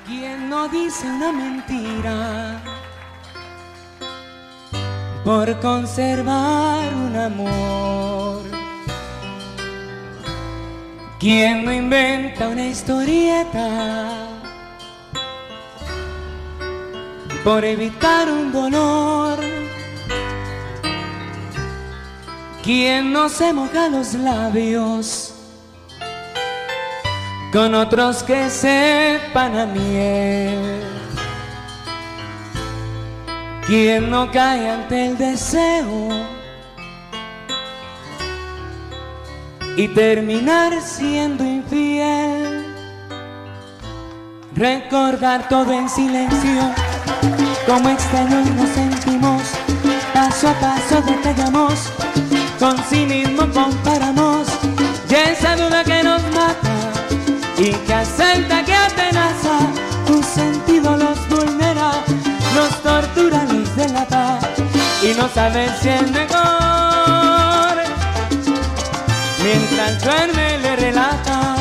¿Quién no dice una mentira por conservar un amor? ¿Quién no inventa una historieta por evitar un dolor? ¿Quién no se moja los labios con otros que sepan a miel? ¿Quién no cae ante el deseo y terminar siendo infiel? Recordar todo en silencio, como extraños nos sentimos, paso a paso detallamos, con sí mismo comparamos, y esa duda que nos mata y que asalta, que atenaza, tu sentido los vulnera, los tortura, los delata, y no sabes si es mejor mientras duerme le relata.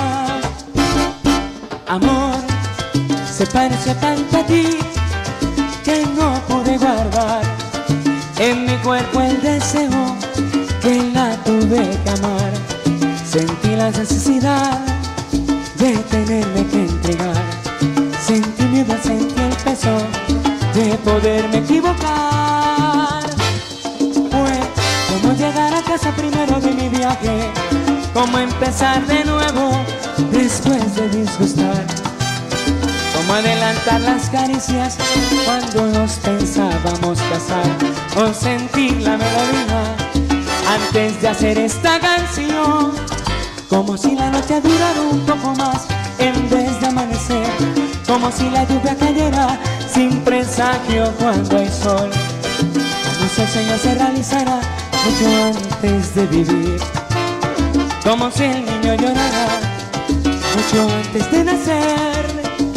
Amor, se parece tanto a ti que no pude guardar en mi cuerpo el deseo que la tuve que amar. Sentí la necesidad de tenerme que entregar, sentí miedo, sentí el peso de poderme equivocar. Fue como llegar a casa primero de mi viaje, como empezar de nuevo después de disgustar, como adelantar las caricias cuando nos pensábamos casar, o sentir la melodía antes de hacer esta canción, como si la noche durara un poco más en vez de amanecer, como si la lluvia cayera sin presagio cuando hay sol, como si el sueño se realizara mucho antes de vivir, como si el niño llorara mucho antes de nacer.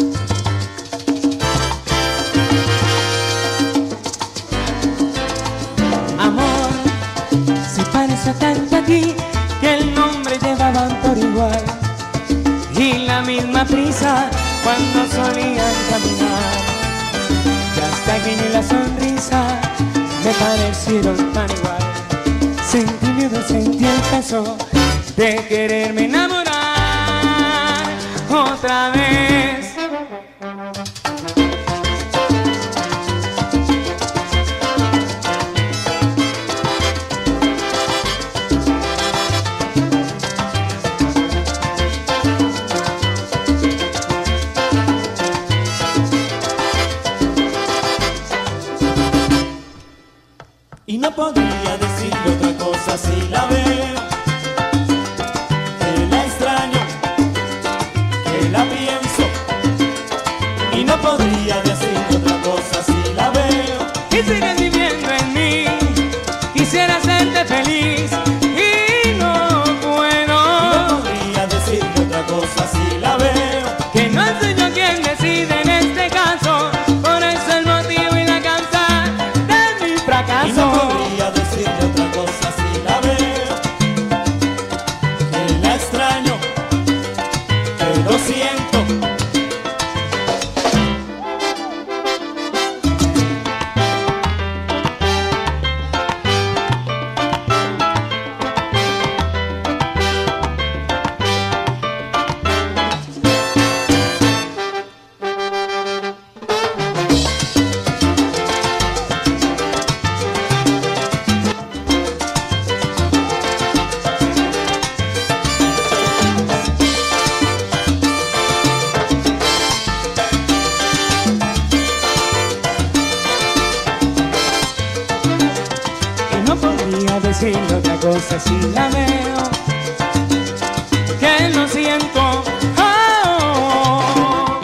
Amor, se parece tanto a ti que el nombre llevaban por igual, y la misma prisa cuando solían caminar, y hasta que ni la sonrisa me parecieron tan igual. Sentí miedo, sentí el peso de quererme enamorar otra vez. Y no podría decirle otra cosa si la veo, que la extraño, que la pienso. Y no podría decirle otra cosa si la veo. Y sigues viviendo en mí, quisiera hacerte feliz y no puedo. Y no podría decirle otra cosa si la veo, Que no soy yo quien decide en este caso, por eso el motivo y la causa de mi fracaso. y no podría decirle otra cosa si la veo, que la extraño, que lo siento. No podría decirle otra cosa si la veo, que lo siento. Oh.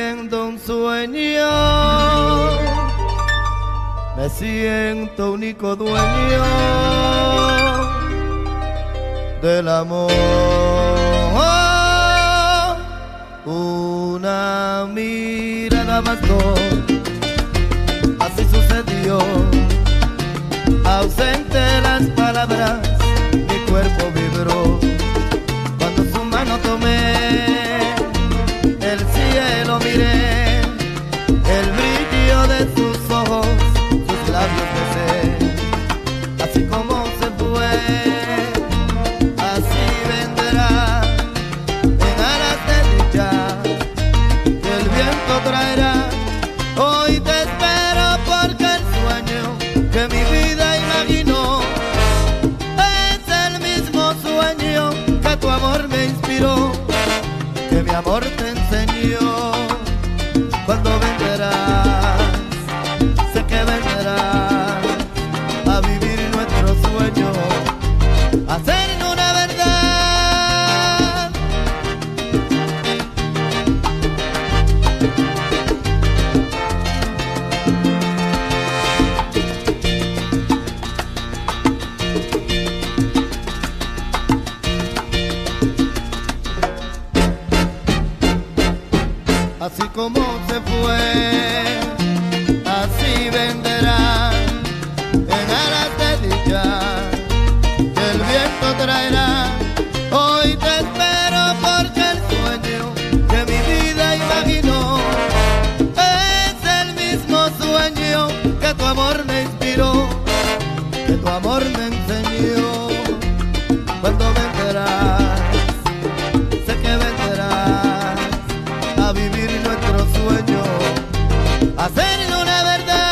viviendo un sueño, me siento único dueño del amor. Una mirada bastó, así sucedió. Ausente las palabras, mi cuerpo vibró. Cuando su mano tomé, el cielo miré, el brillo de sus ojos, sus labios besé. Así como se fue, así vendrá, en alas de dicha, que el viento traerá. Hoy te espero porque el sueño que mi vida imaginó es el mismo sueño que tu amor me inspiró, que mi amor te enseñó. Cuando vendrás, sé que vendrás a vivir nuestro sueño, a hacer una verdad. Así como se fue, así vendrá, en alas de dicha, que el viento traerá. Hoy te espero porque el sueño que mi vida imaginó es el mismo sueño que tu amor me inspiró, que tu amor me enseñó. Cuando vendrás, sé que vendrás a vivir nuestro sueño, a hacerlo una verdad.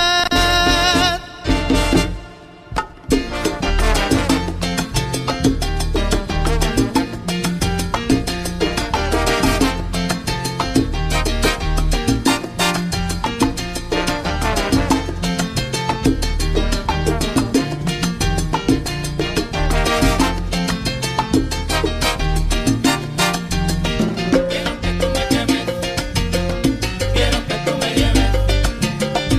Quiero que tú me lleves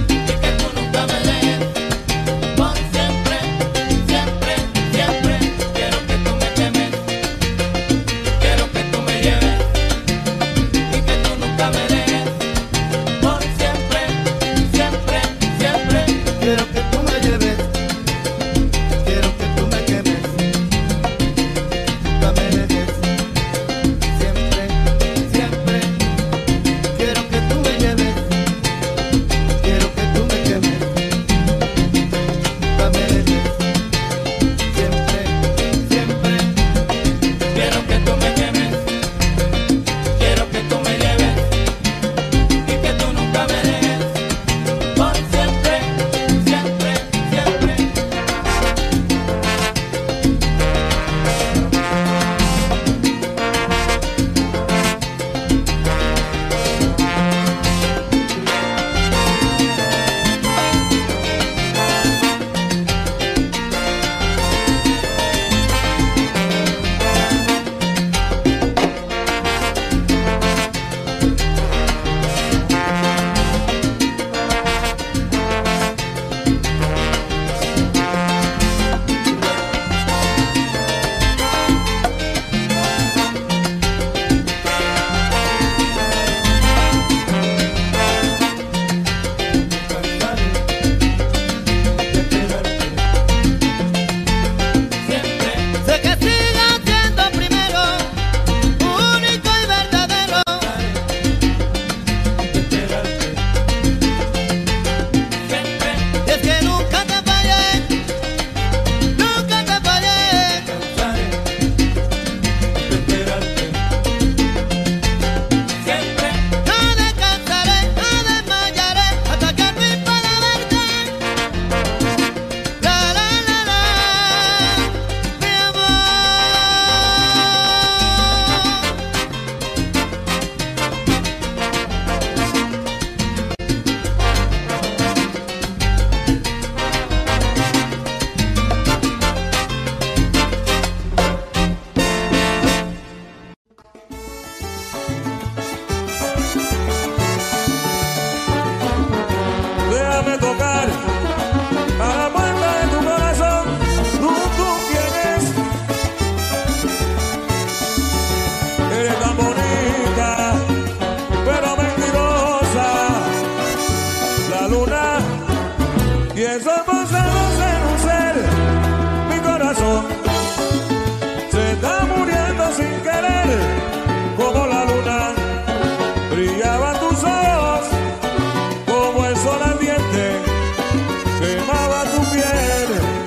esforzamos en un ser. Mi corazón se está muriendo sin querer. Como la luna brillaban tus ojos, como el sol ardiente quemaba tu piel.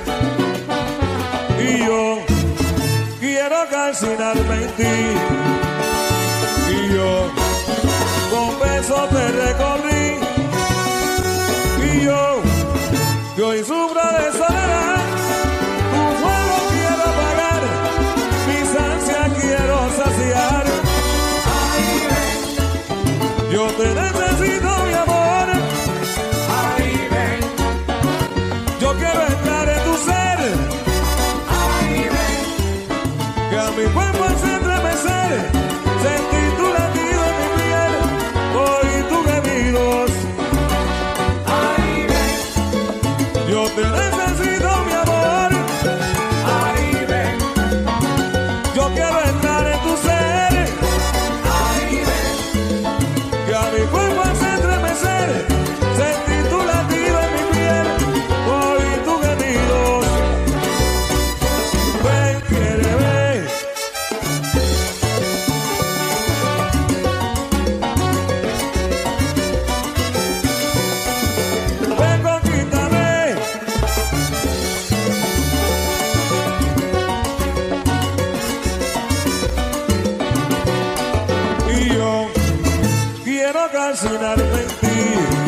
Y yo quiero calcinarme en ti. Y yo con besos te recorrí. Y yo que hoy sufro de soledad, tu fuego quiero apagar, mis ansias quiero saciar. Ay, ven, Yo te necesito, mi amor. ay, ven, Yo quiero entrar en tu ser, ay, ven, que a mi cuerpo hace estremecer, sentir tu latido en mi piel, oír tus gemidos. ay, ven, Yo te necesito, mi amor. ay, ven, Yo quiero entrar en tu ser, ay, ven, que a mi cuerpo hace estremecer, sentir tu latido en mi piel, oír tus gemidos. Ven, quiere ver. Ven, conquístame. Y yo quiero calcinarme en ti.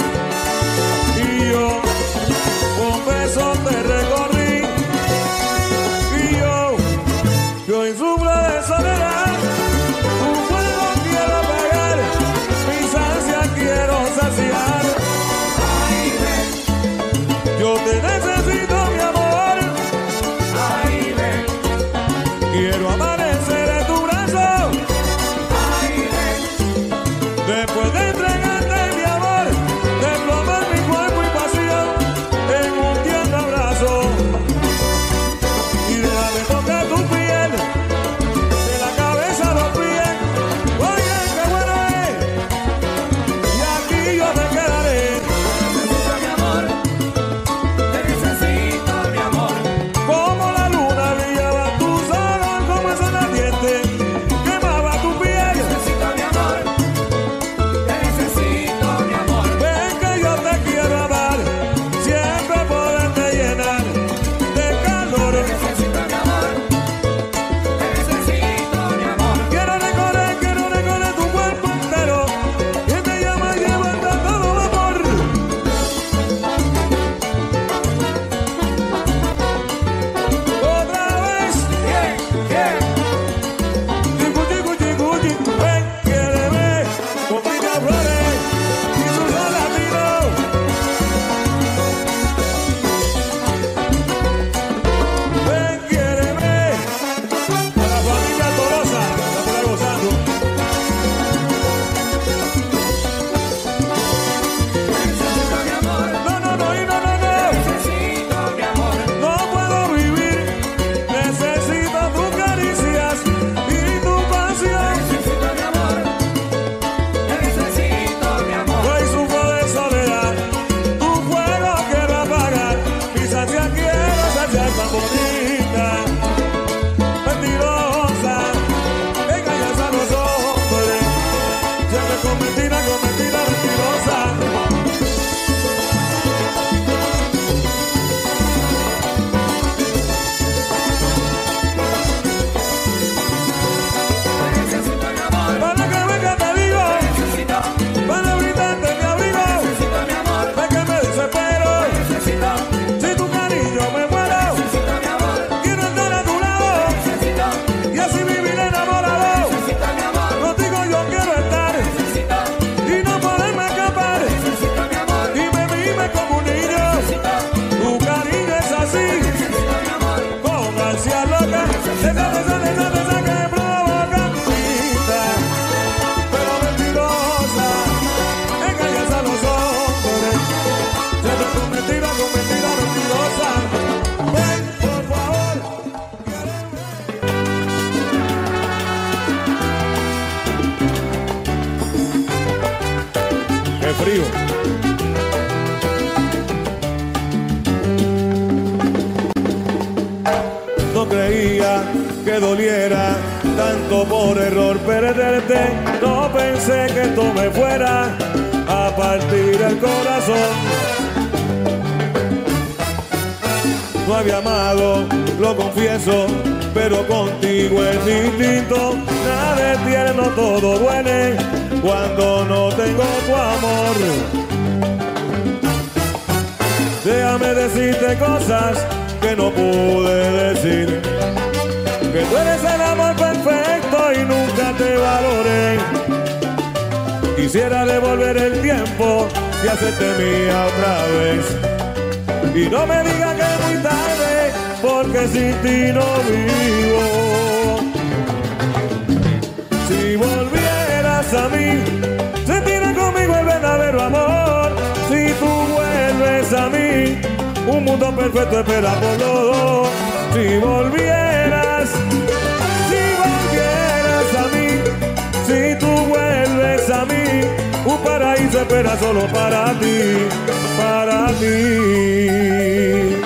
Y yo con besos te recorrí. Y yo que hoy sufro de soledad, tu fuego quiero apagar, mis ansias quiero saciar. ay, ven, Yo te necesito, mi amor. ay, ven, Quiero amanecer en tu brazo, ay, ven, después de entregarte mi amor, desplomar mi cuerpo y pasión en un tierno abrazo. Y déjame tocar tu piel, de la cabeza a los pies. Oye, qué bueno es, y aquí yo me quedaré. necesito mi amor, te necesito mi amor, Como la luna brillaba tus ojos, como el sol ardiente quemaba tu piel. necesito mi amor, te necesito mi amor, Ven que yo te quiero amar, siempre poderte llenar de calor. necesito mi amor, te necesito mi amor, Quiero recorrer tu cuerpo entero, y te llama llevando todo vapor. Otra vez, bien, bien, chicu, ven, quiéreme, con Cristian Flores y su sol latino. Ven, quiéreme, a la familia Tolosa, la por ahí gozando. necesito mi amor, No, y no. necesito mi amor, No puedo vivir, necesito tus caricias y tu pasión. necesito mi amor, te necesito mi amor, Hoy sufro de soledad, tu fuego quiero apagar, mis ansias quiero saciar tan bonita, mentirosa, engañas a los hombres, siempre con mentira, mentirosa. necesito mi amor, Para que venga te digo, necesito, para brindarte mi abrigo, necesito mi amor, ve que me desespero, necesito, si tu cariño me muero, necesito mi amor, quiero estar a tu lado, necesito, y así vivir enamorado. necesito mi amor, Contigo yo quiero estar necesito, y no poderme escapar, necesito mi amor, y me vive como un niño. Tu cariño es así, necesito mi amor, con ansia loca, esa que provoca vida, pero mentirosa, engañas a los hombres, siempre con mentira, mentirosa. Ven, por favor. Qué frío. sabía que doliera tanto por error perderte. No pensé que esto me fuera a partir el corazón. No había amado, lo confieso, pero contigo es distinto. Nada es tierno, todo duele cuando no tengo tu amor. Déjame decirte cosas que no pude decir, que tú eres el amor perfecto y nunca te valoré. Quisiera devolver el tiempo y hacerte mía otra vez. Y no me digas que es muy tarde, porque sin ti no vivo. Si volvieras a mí, sentirías conmigo el verdadero amor. Si tú vuelves a mí, un mundo perfecto espera por los dos. Si volvieras a mí, si tú vuelves a mí, un paraíso espera solo para ti, para ti.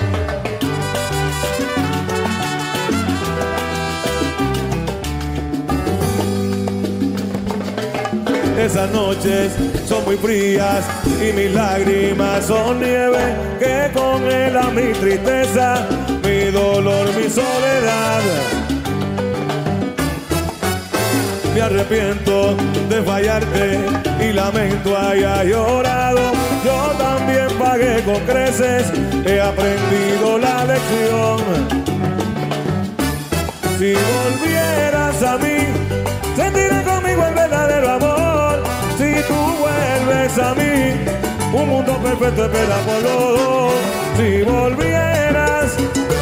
Esas noches son muy frías y mis lágrimas son nieve que congela mi tristeza, mi dolor, mi soledad. Me arrepiento de fallarte y lamento haya llorado. Yo también pagué con creces, he aprendido la lección. Si volvieras a mí, sentiré conmigo el verdadero amor. Si tú vuelves a mí, un mundo perfecto espera por los dos. Si volvieras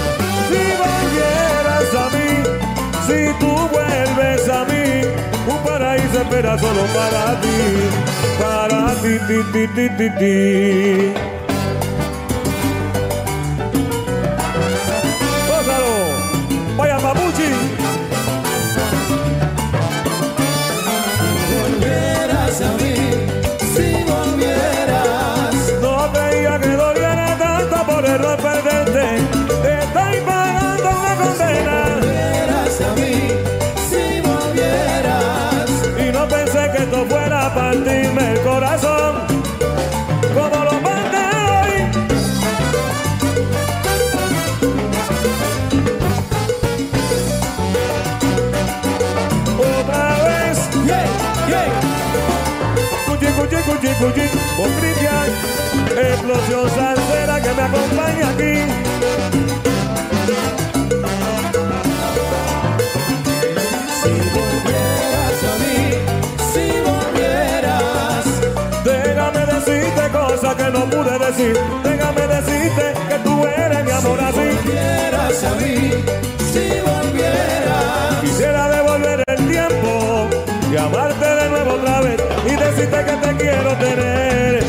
a mí, si tú vuelves a mí, un paraíso espera solo para ti, ti, ti, ti, ti, ti. ¡Gózalo! ¡Vaya papuchi! Volvieras a mí, si volvieras. No creía que doliera tanto por error perderte. Te estoy pagando una condena. Volvieras a mí, si volvieras. Y no pensé que esto fuera a partirme el corazón como lo parte hoy. Otra vez, cuchi, con Cristian, explosión salsera que me acompaña aquí. Si volvieras a mí, si volvieras. Déjame decirte cosas que no pude decir. Déjame decirte que tú eres mi amor así. Si volvieras a mí, si volvieras. Quisiera devolver el tiempo y amarte de nuevo otra vez y decirte que te quiero tener.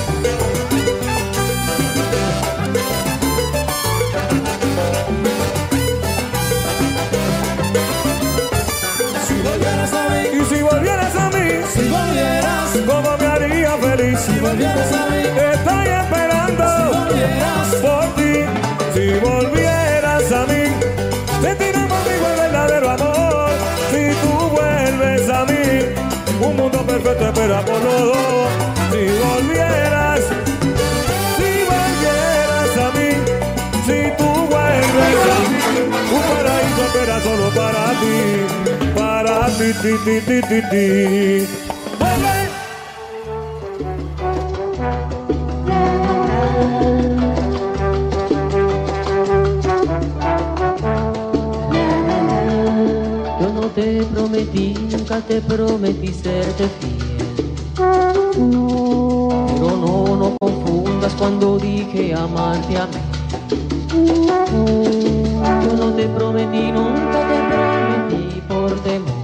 Si volvieras a mí, Y si volvieras a mí, si volvieras. ¿cómo me haría feliz? Si volvieras a mí, Estoy esperando si volvieras. por ti. Si volvieras a mí, sentiré conmigo el verdadero amor. Si tú vuelves a mí, un mundo perfecto espera por los dos. Si volvieras a mí, si tú vuelves a mí, un paraíso espera solo para ti, ti, ti, ti, ti, ti. ¡Vuelve! Yo no te prometí, nunca te prometí serte fiel. Pero no confundas cuando dije amarte a mí. Yo no te prometí, nunca te prometí por temor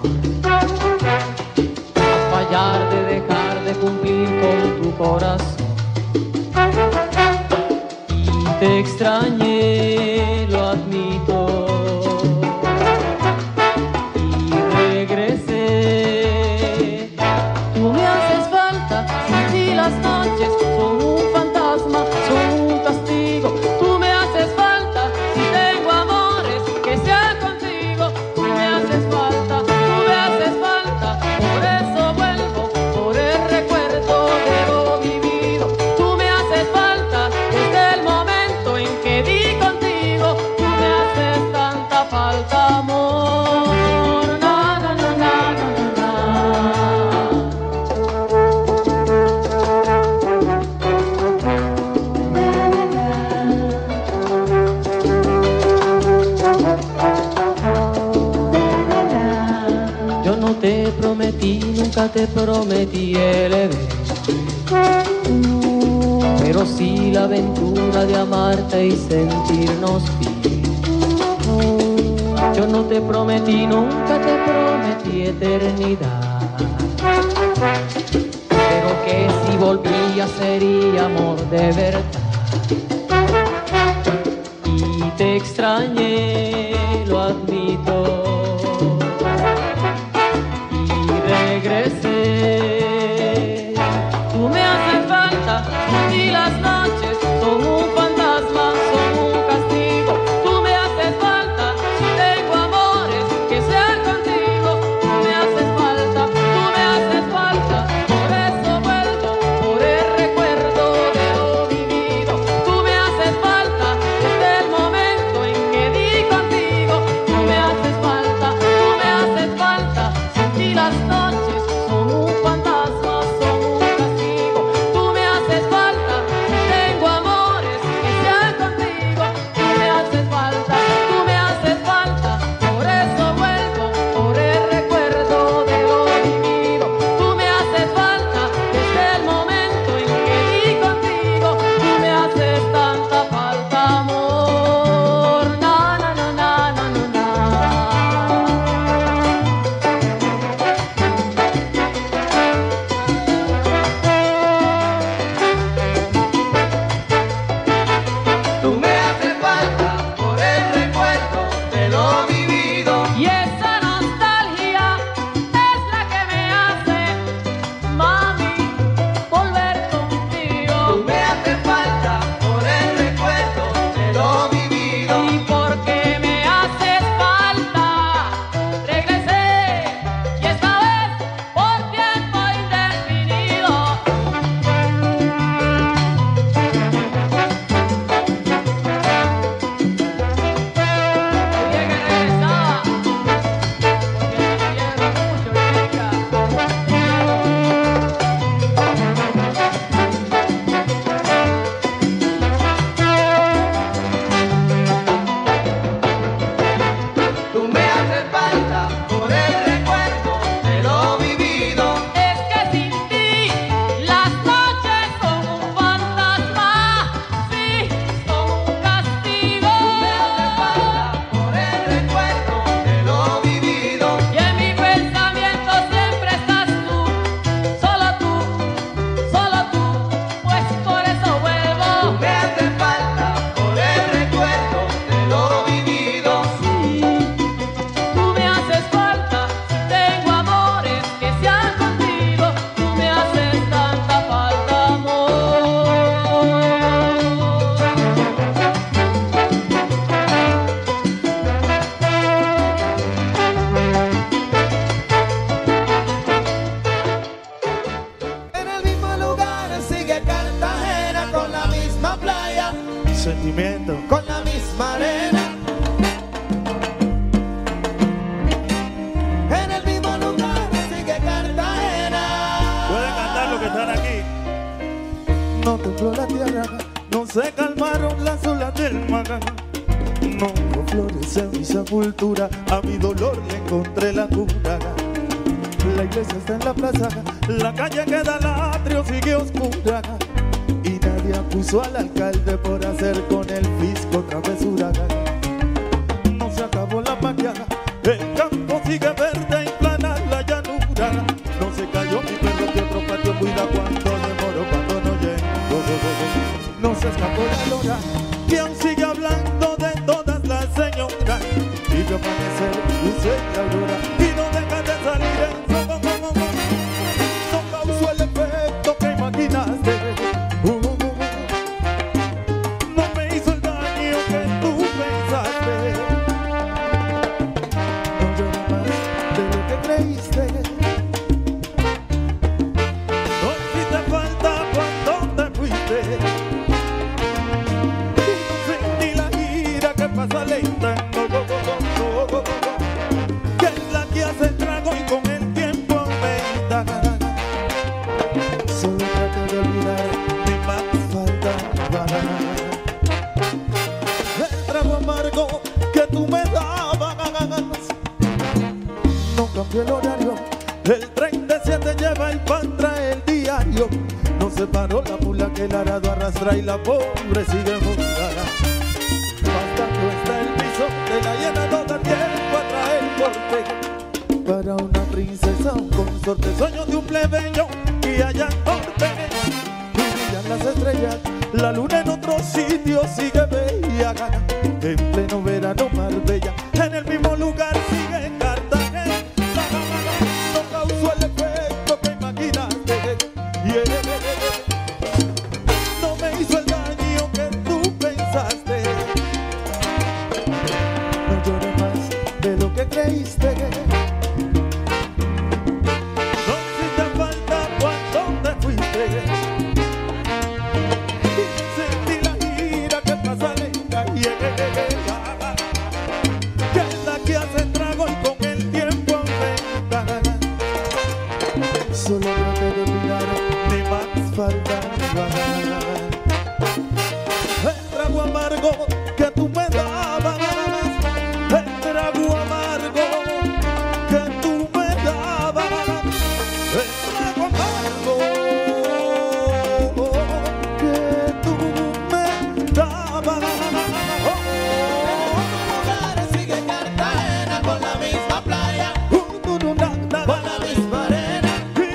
a fallar, de dejar de cumplir con tu corazón. Y te extrañé, lo admito. Las noches son un fantasma, son un castigo. Tú me haces falta si tengo amores que se han te prometí el evento, pero sí la aventura de amarte y sentirnos bien. Yo no te prometí, nunca te prometí eternidad, pero que si volvía sería amor de verdad. Y te extrañé, lo admito, regresé. Tú me haces falta y las noches son un fantasma, son un castigo. Tú me haces falta si tengo amores que sean contigo. Tú me haces falta, tú me haces falta. Por eso vuelvo, por el recuerdo de lo vivido. Tú me haces falta desde el momento en que di contigo. Tú me haces falta, tú me haces falta. Sin ti las noches son un fantasma, son un castigo. Tú me haces falta, tengo amores que sean contigo. Tú me haces falta, tú me haces falta. Por eso vuelvo, por el recuerdo de lo vivido. Tú me haces falta desde el momento en que di contigo. Tú me haces tanta falta, amor. Na, na, na, na, na, na, na. Tú me haces falta por el recuerdo de lo vivido. Y esa nostalgia es la que me hace, mami, volver contigo. Tú me haces falta por el recuerdo de lo vivido. Y porque me haces falta, regresé, y esta vez por tiempo indefinido. Oye, que regresaba, porque me quiero mucho, chica. Tú me haces falta por el recuerdo de lo vivido. Es que sin ti las noches son un fantasma, sí, son un castigo. Me haces falta por el recuerdo de lo vivido. Y en mi pensamiento siempre estás tú, pues por eso vuelvo. Tú me haces falta por el recuerdo de lo vivido. Tú me haces falta, si tengo amores que sean contigo. Tú me haces tanta falta, amor. En el mismo lugar sigue Cartagena con la misma playa, Sentimiento. con la misma arena. En el mismo lugar sigue Cartagena. Pueden cantar los que están aquí. No tembló la tierra, no se calmaron las olas del mar. No hubo flores en mi sepultura, a mi dolor le encontré la cura. La iglesia está en la plaza, la calle queda, el atrio sigue oscura. Y nadie acusó al alcalde por hacer con el fisco travesura. No se acabó la paqueada, el campo sigue verde y plana la llanura. No se cayó mi perro que otro patio cuida cuando demoro, cuando no llego. No se escapó la lora, que aún sigue hablando de todas las señoras. Y vio amanecer luces de aurora y no deja de salir el sol. No causó el efecto que imaginaste. No me hizo el daño que tú pensaste. No lloro más de lo que creíste. No hiciste falta cuando te fuiste. Sentí la ira que pasa lenta. Que es la que hace trago y con el tiempo aumenta. Solo traté de olvidar mi más faltaba. El trago amargo que tú me dabas. No cambié el horario, el tren de 7 lleva se paró la mula que el arado arrastra y la pobre sigue montada. Bastante está el piso de la hiena, no da tiempo a traer corte. Para una princesa, un consorte, sueño de un plebeyo y allá norte. Y brillan las estrellas, la luna en otro sitio sigue bella gana. En pleno verano Marbella, en el mismo lugar sigue Cartagena. No causó el efecto que imaginaste. No me hizo el daño que tú pensaste. No llores más de lo que creíste. No hiciste falta cuando te fuiste. Sentí la gira que pasa lenta. Que es la que hace trago y con el tiempo aumenta. Solo traté de olvidar, ni más faltaba. El trago amargo que tú me dabas, el trago amargo que tú me dabas, el trago amargo que tú me dabas. Sigue Cartagena con la misma playa, con la misma arena.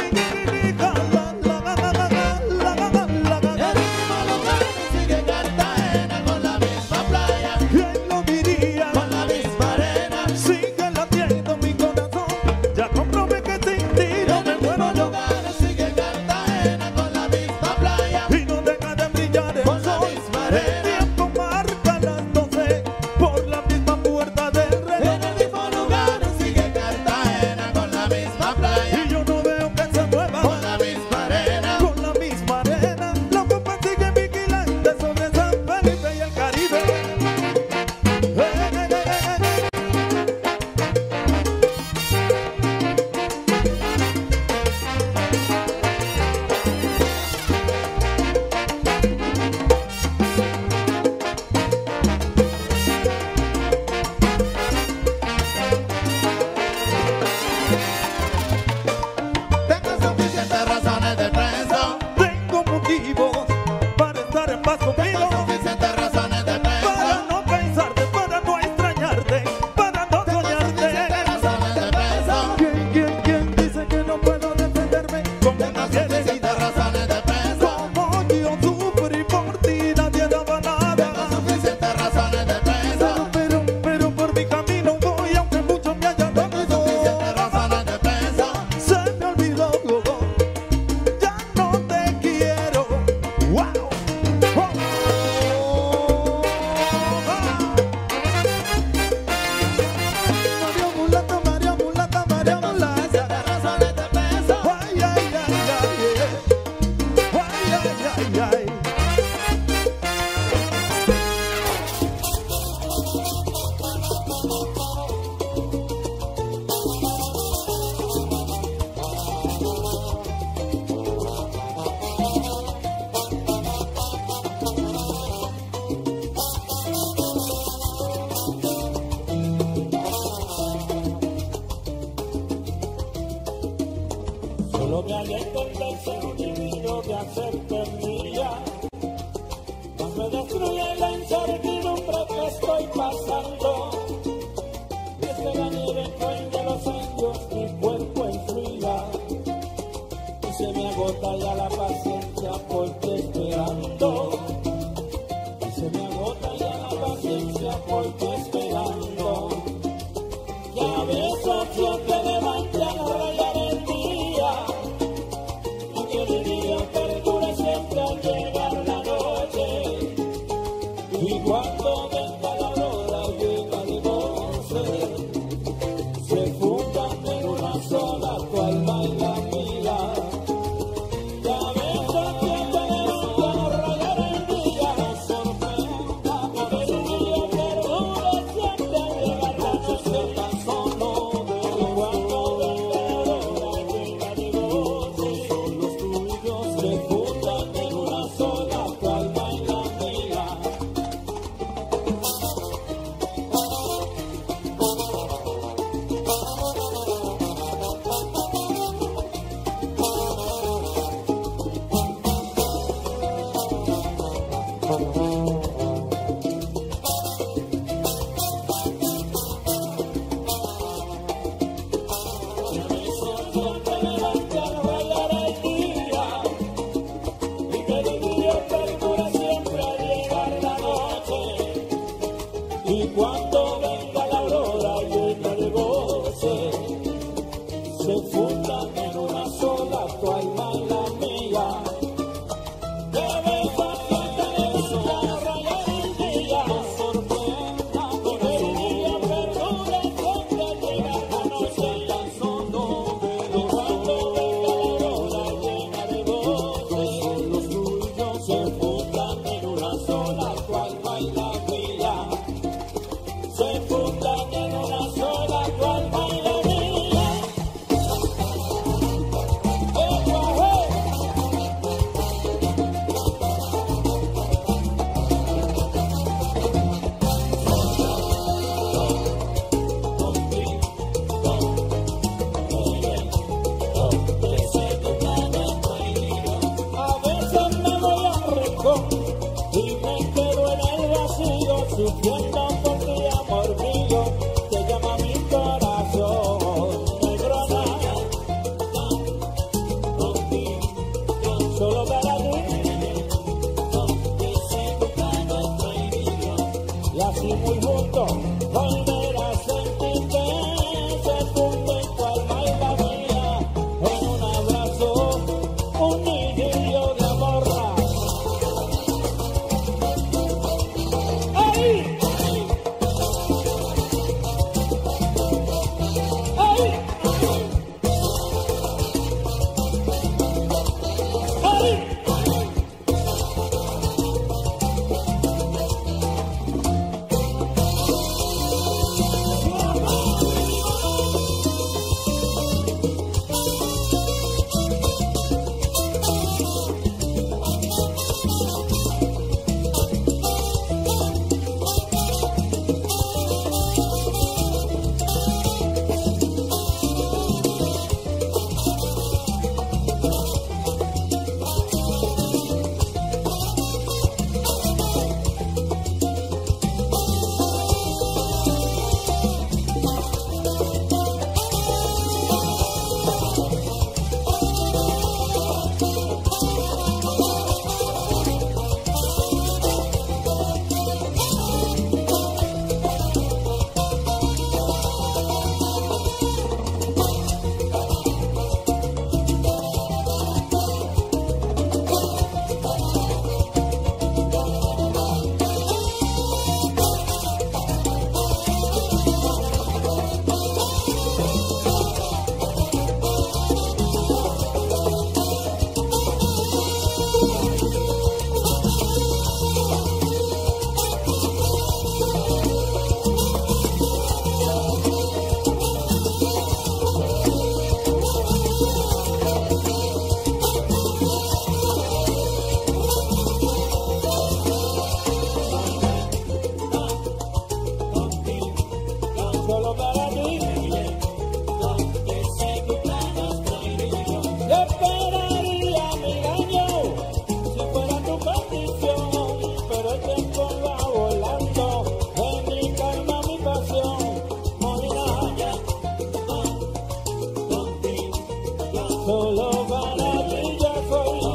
Sigue Cartagena con la misma playa, ¿Quién lo diría? con la misma arena. Sigue latiendo mi corazón, ya comprobé que sin ti no me muero yo. Sigue Cartagena con la misma playa, Y no deja de brillar el con la sol. misma El arena. tiempo marca las 12 por la misma puerta del En reloj. el mismo lugar sigue Cartagena con la misma playa, Y yo no veo que se mueva con la misma arena. con la misma arena. La copa sigue vigilante sobre San Felipe y el Caribe. Tengo suficientes razones de preso, Tengo motivos para estar en paz conmigo. suficientes razones de Para preso, no pensarte, para no extrañarte, para no soñarte. suficientes razones de preso, ¿Quién dice que no puedo defenderme? Con una fiel suficientes razones de preso, como yo sufrí por ti, nadie daba nada. suficientes razones de preso, Pero por mi camino voy, aunque muchos me hayan dado. suficientes razones de preso. Se me olvidó, ya no te quiero. ¡Wow! María mulata, María mulata, María mulata. Razones de preso, Ay, ay, ay, ay, ay, ay, ay, ay. Solo me alienta el deseo divino de hacerte mía, más me destruye la incertidumbre que estoy pasando. Y es que la nieve cae de los años, mi cuerpo enfría, y se me agota ya la paciencia por ti esperando. Y se me agota ya la paciencia por ti esperando. Ya ves otro que levanta a rayar el día, y que el día perdure sufriendo por ti, amor mío, te llama mi corazón. Negro nada, solo para ti. Y así muy juntos volver a sentir que se funde en tu alma y la mía en un abrazo, un idilio de amor. ¡Ay! ¡Ay! ¡Ay! Solo para ti. Yo esperaría 1000 años si fuera tu condición, pero el tiempo va volando, en mi calma, mi pasión, morirá ya contigo. Solo para ti yo soy,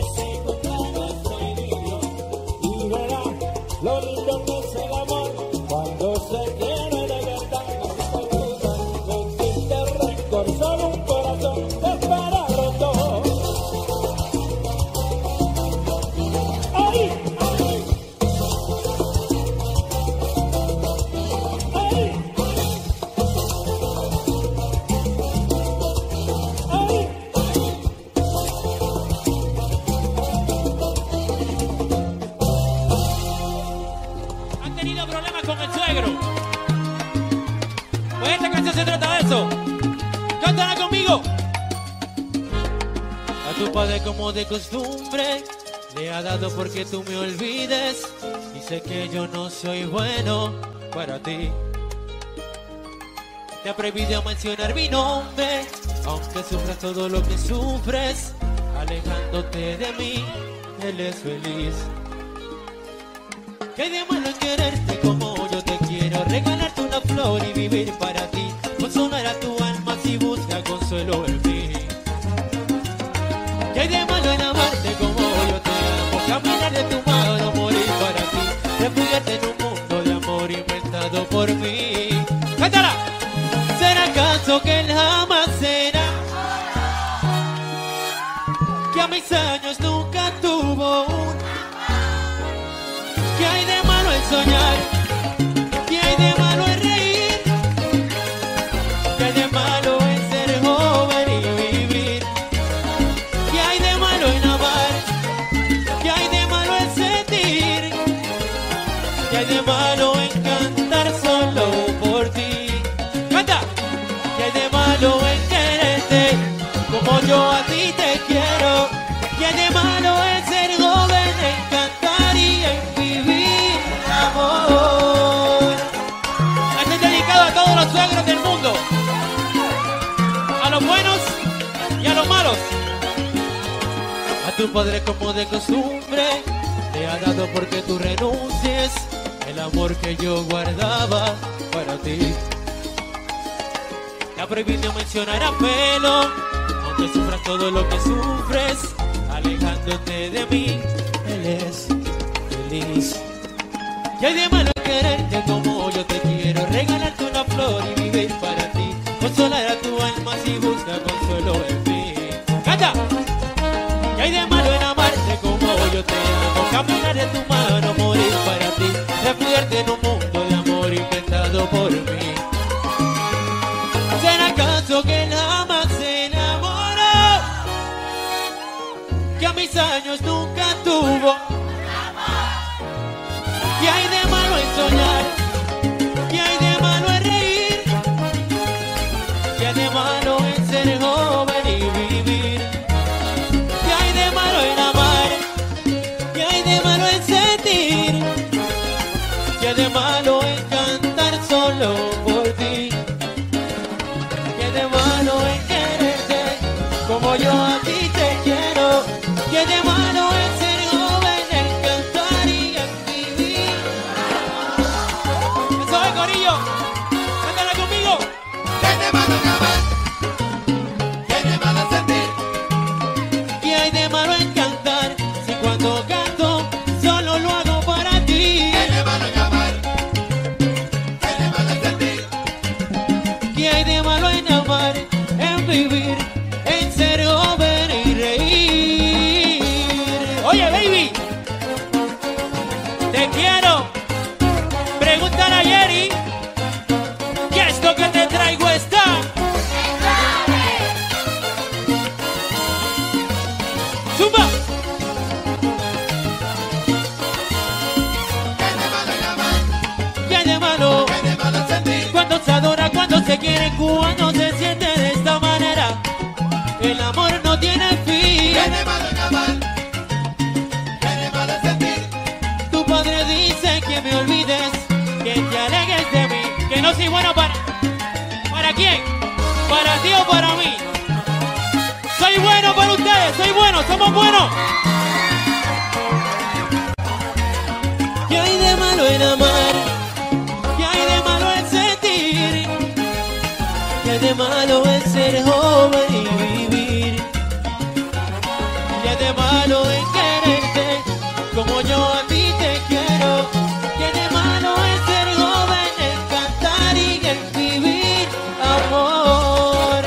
y verás lo lindo que es el amor cuando se quiere de verdad. No existe rencor, solo un corazón es para los dos. ¡Ay! ¡Ay! ¡Ay! ¡Ay! ¿Han tenido problemas con el suegro? Pues esta canción se trata de eso. ¡Cántala conmigo! A tu padre como de costumbre le ha dado porque tú me olvides. Dice que yo no soy bueno para ti. Te ha prohibido mencionar mi nombre, aunque sufras todo lo que sufres. Alejándote de mí, él es feliz. ¿Qué hay de malo en quererte como yo te quiero? Regalarte una flor y vivir para ti. Consolar a tu alma si busca consuelo en mí. ¿Qué hay de malo en amarte como yo te amo? Caminar de tu mano, morir para ti. Refugiarte en un mundo de amor inventado por mí. ¡Cántala! ¿Será acaso que él jamás será? Que a mis años nunca tuvo un. ¿Qué hay de malo en soñar? ¿Qué hay de malo en reír? ¿Qué hay de malo en ser joven y vivir? ¿Qué hay de malo en amar? ¿Qué hay de malo en sentir? ¿Qué hay de malo en cantar solo por ti? ¡Canta! ¿Qué hay de malo en quererte como yo a ti te quiero? ¿Qué hay de malo en ser joven, en cantar y en vivir amor? Este es dedicado a todos los suegros del mundo, a los buenos y a los malos. A tu padre como de costumbre le ha dado porque tú renuncies. el amor que yo guardaba para ti. Te prohibí de mencionar a pelo, aunque sufras todo lo que sufres, alejándote de mí, él es feliz. Y hay de malo quererte como yo te quiero, regalarte una flor y vivir para ti, consolar a tu alma si busca consuelo en mí. ¡Canta! Y hay de malo en amarte como yo te amo, caminar de tu mano, morir para ti, refugiarte en un mundo de amor inventado por mí. ¿Será acaso que jamás se enamoró? Que a mis años nunca tuvo. ¿Qué hay de malo en soñar? ¿Qué hay de malo en reír? ¿Qué hay de malo en ser joven y vivir? ¿Qué hay de malo en amar? ¿Qué hay de malo en sentir? ¿Qué hay de malo en cantar solo por ti? ¿Qué hay de malo en quererte como yo a ti te quiero? ¿Qué hay de malo en ser joven, en cantar y en vivir? ¡Eso es, corillo! ¡Cántala conmigo! ¿Qué hay de malo en amar? ¿Qué hay de malo en sentir? ¿Qué hay de malo en cantar si cuando canto solo lo hago para ti? ¿Qué hay de malo en amar? ¿Qué hay de malo en sentir? ¿Qué hay de malo en amar, en vivir, en ser joven y reír? Oye, baby, te quiero. Pregúntale a Jerry que esto que te traigo está. ¡Zumba! ¿Qué hay de malo en amar? ¿Qué hay de malo? ¿Qué hay de malo en sentir? Cuando se adora, cuando se quiere, cuando se siente de esta manera. El amor no tiene fin. ¿Qué hay de malo en amar? ¿Qué hay de malo en sentir? Tu padre dice que me olvides, que te alejes de mí, que no soy bueno para... ¿Para quién? ¿Para ti o para mí? Soy bueno para ustedes, soy bueno, somos buenos. ¿Qué hay de malo en amar? ¿Qué hay de malo en sentir? ¿Qué hay de malo en ser joven y vivir? ¿Qué hay de malo en quererte como yo a ti te quiero? ¿Qué hay de malo en ser joven, en cantar y en vivir, amor?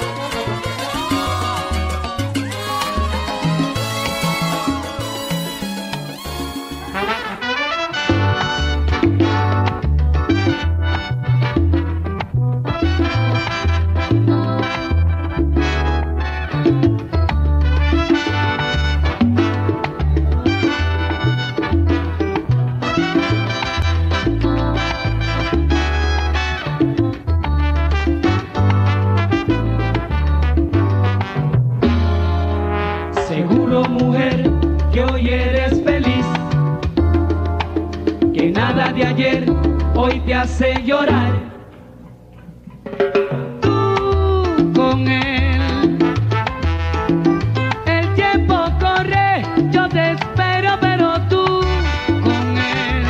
Seguro, mujer, que hoy eres feliz, que nada de ayer hoy te hace llorar. Tú con él, el tiempo corre, yo te espero, pero tú con él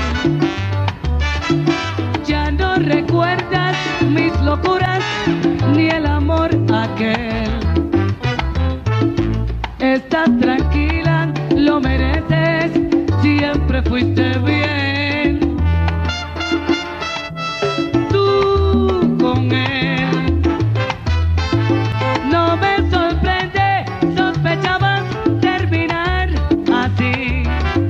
ya no recuerdas mis locuras ni el amor aquel. Estás tranquila, lo mereces, siempre fuiste bien. Tú con él, no me sorprende, sospechabas terminar así.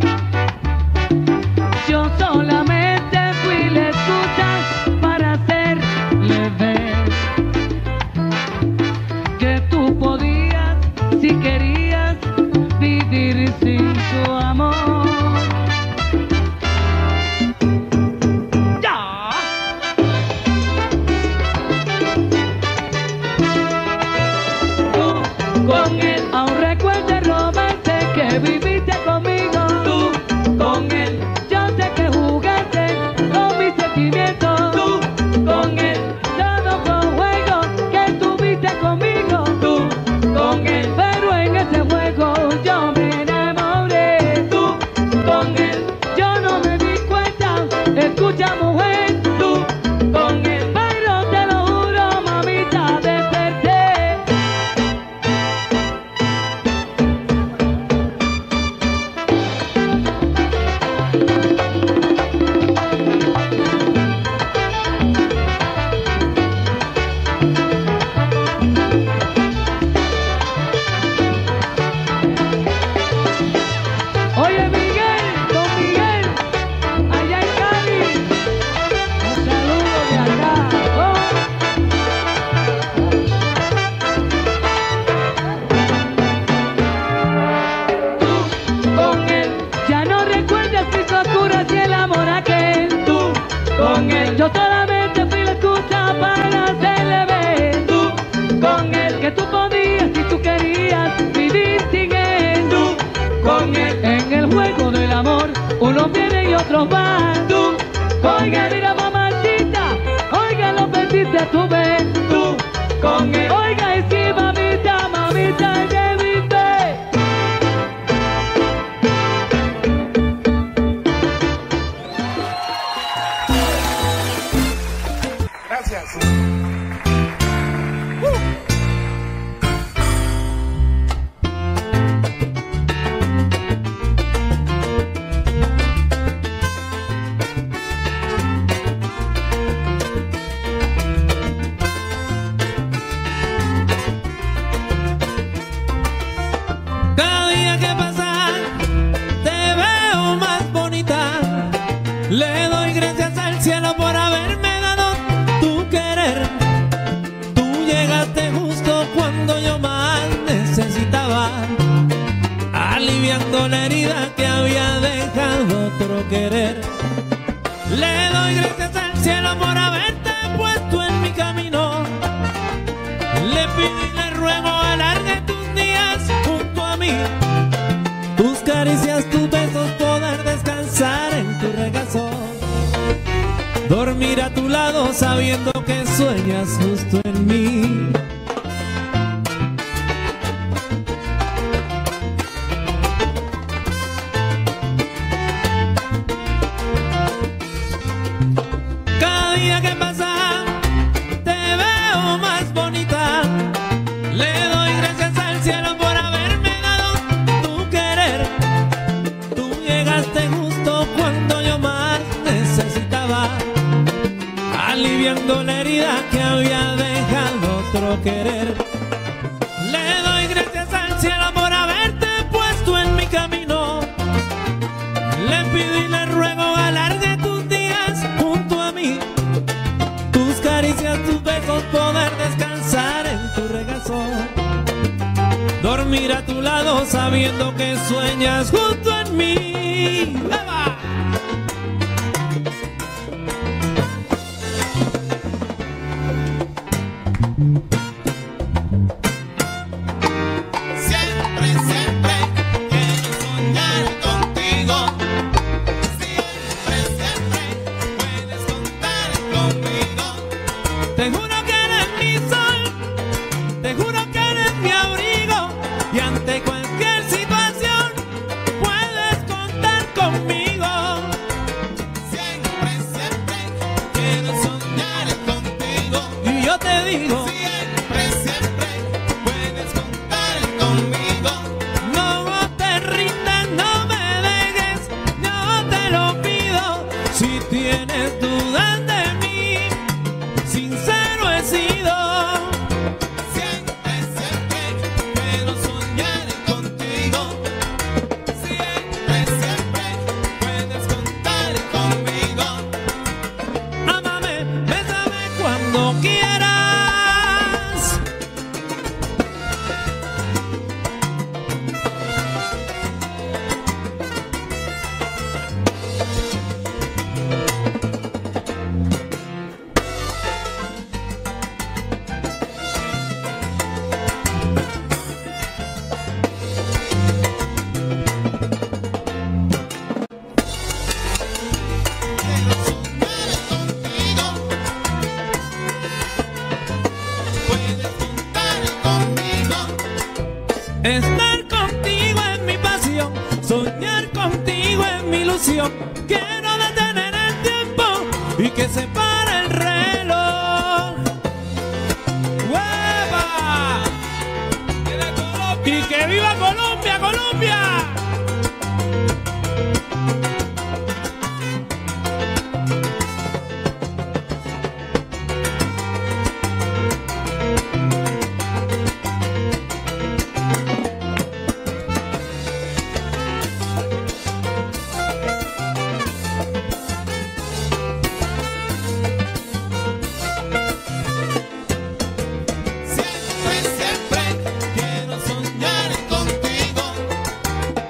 Yo solamente fui la excusa para hacerle ver que tú podías, si querías, vivir sin su amor. ganas de beber. Tú, con el que tú podías y tú querías vivir sin él. Tú, con él en el juego del amor, unos vienen y otros van. Tú, oiga, mira mamacita, oiga, lo perdiste a tu vez. Tú, con él, oiga, y si mamita, mamita, que vive. Gracias. Cada día que pasa te veo más bonita. Le doy gracias al cielo por haberme dado tu querer. Tú llegaste justo cuando yo más necesitaba, aliviando la herida que había dejado otro querer. Le doy gracias al cielo por haberte puesto en mi camino. Le pido y le ruego alargue tus días junto a mí. Tus caricias, tus besos, poder descansar en tu regazo. Dormir a tu lado sabiendo que sueñas justo en mí. Cada día que pasa te veo más bonita. Le doy gracias al cielo por haberme dado tu querer. Tú llegaste justo cuando yo más necesitaba, aliviando la herida que había dejado otro querer. Le doy gracias al cielo por haberte puesto en mi camino. Le pido y le ruego alargue tus días junto a mí. Tus caricias, tus besos, poder descansar en tu regazo. Dormir a tu lado sabiendo que sueñas junto en mí. ¡Eva! Siempre, siempre quiero soñar contigo. Siempre, siempre puedes contar conmigo. Te juro que eres mi sol, te juro que eres mi abrigo, y ante cualquier situación puedes contar conmigo. Siempre, siempre quiero soñar contigo. Y yo te digo, Siempre, siempre puedes contar conmigo. no te rindas, no me dejes, yo te lo pido. Si tienes dudas de mí, sincero he sido. Siempre, siempre quiero soñar contigo. Siempre, siempre puedes contar conmigo. Ámame, bésame cuando quieras. Quiero soñar contigo. Puedes contar conmigo. Estar contigo es mi pasión, soñar contigo es mi ilusión. Quiero detener el tiempo y que se pare el reloj. ¡Hueva! Y que viva Colombia, Colombia. Siempre, siempre quiero soñar contigo.